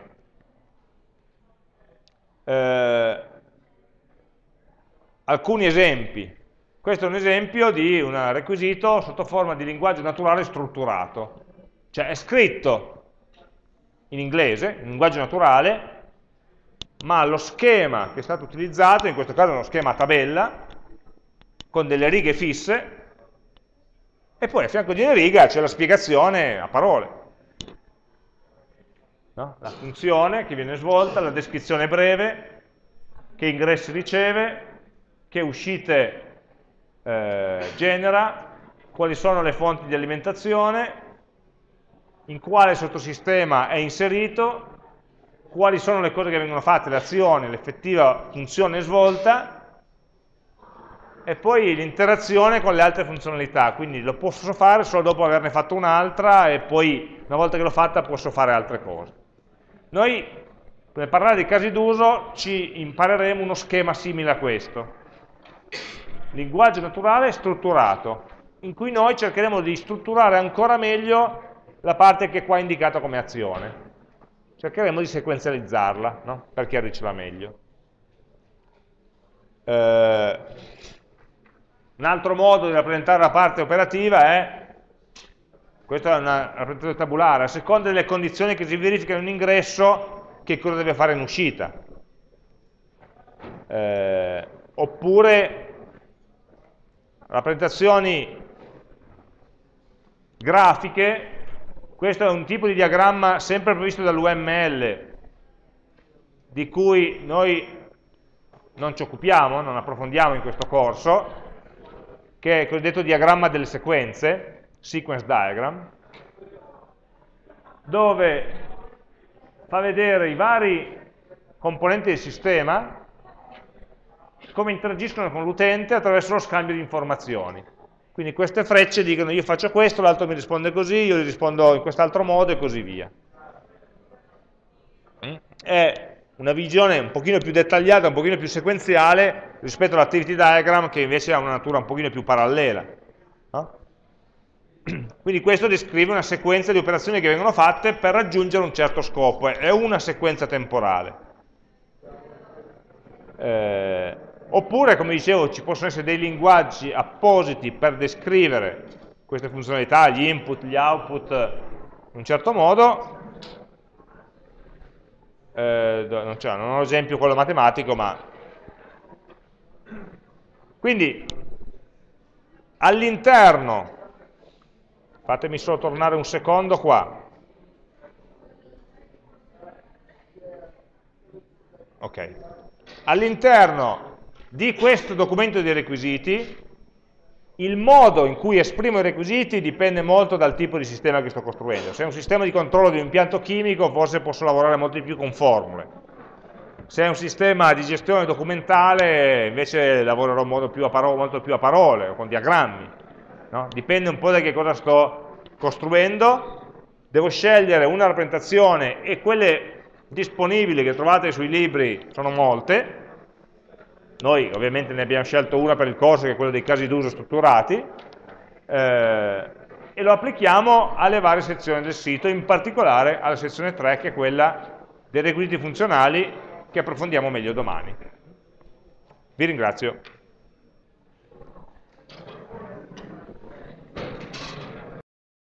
Alcuni esempi. Questo è un esempio di un requisito sotto forma di linguaggio naturale strutturato. Cioè è scritto in inglese, in linguaggio naturale, ma lo schema che è stato utilizzato, in questo caso è uno schema a tabella, con delle righe fisse, e poi a fianco di una riga c'è la spiegazione a parole. No? La funzione che viene svolta, la descrizione breve, che ingressi riceve, che uscite genera, quali sono le fonti di alimentazione, in quale sottosistema è inserito, quali sono le cose che vengono fatte, le azioni, l'effettiva funzione svolta, e poi l'interazione con le altre funzionalità, quindi lo posso fare solo dopo averne fatto un'altra e poi una volta che l'ho fatta posso fare altre cose. Noi per parlare dei casi d'uso ci impareremo uno schema simile a questo, linguaggio naturale strutturato, in cui noi cercheremo di strutturare ancora meglio la parte che qua è indicata come azione. Cercheremo di sequenzializzarla, no? Per chiarircela meglio. Un altro modo di rappresentare la parte operativa è, questa è una rappresentazione tabulare, a seconda delle condizioni che si verificano in ingresso, che cosa deve fare in uscita. Oppure rappresentazioni grafiche, questo è un tipo di diagramma sempre previsto dall'UML, di cui noi non ci occupiamo, non approfondiamo in questo corso, che è il cosiddetto diagramma delle sequenze, sequence diagram, dove fa vedere i vari componenti del sistema come interagiscono con l'utente attraverso lo scambio di informazioni. Quindi queste frecce dicono io faccio questo, l'altro mi risponde così, io gli rispondo in quest'altro modo e così via. È una visione un pochino più dettagliata, un pochino più sequenziale rispetto all'activity diagram che invece ha una natura un pochino più parallela. No? Quindi questo descrive una sequenza di operazioni che vengono fatte per raggiungere un certo scopo, è una sequenza temporale. Oppure, come dicevo, ci possono essere dei linguaggi appositi per descrivere queste funzionalità, gli input, gli output, in un certo modo. Non ho l'esempio quello matematico, ma... Quindi, all'interno, fatemi solo tornare un secondo qua. Ok. All'interno di questo documento dei requisiti, il modo in cui esprimo i requisiti dipende molto dal tipo di sistema che sto costruendo. Se è un sistema di controllo di un impianto chimico, forse posso lavorare molto di più con formule. Se è un sistema di gestione documentale, invece lavorerò molto più a parole, o con diagrammi. No? Dipende un po' da che cosa sto costruendo. Devo scegliere una rappresentazione, e quelle disponibili che trovate sui libri sono molte. Noi ovviamente ne abbiamo scelto una per il corso, che è quella dei casi d'uso strutturati, e lo applichiamo alle varie sezioni del sito, in particolare alla sezione 3, che è quella dei requisiti funzionali, che approfondiamo meglio domani. Vi ringrazio.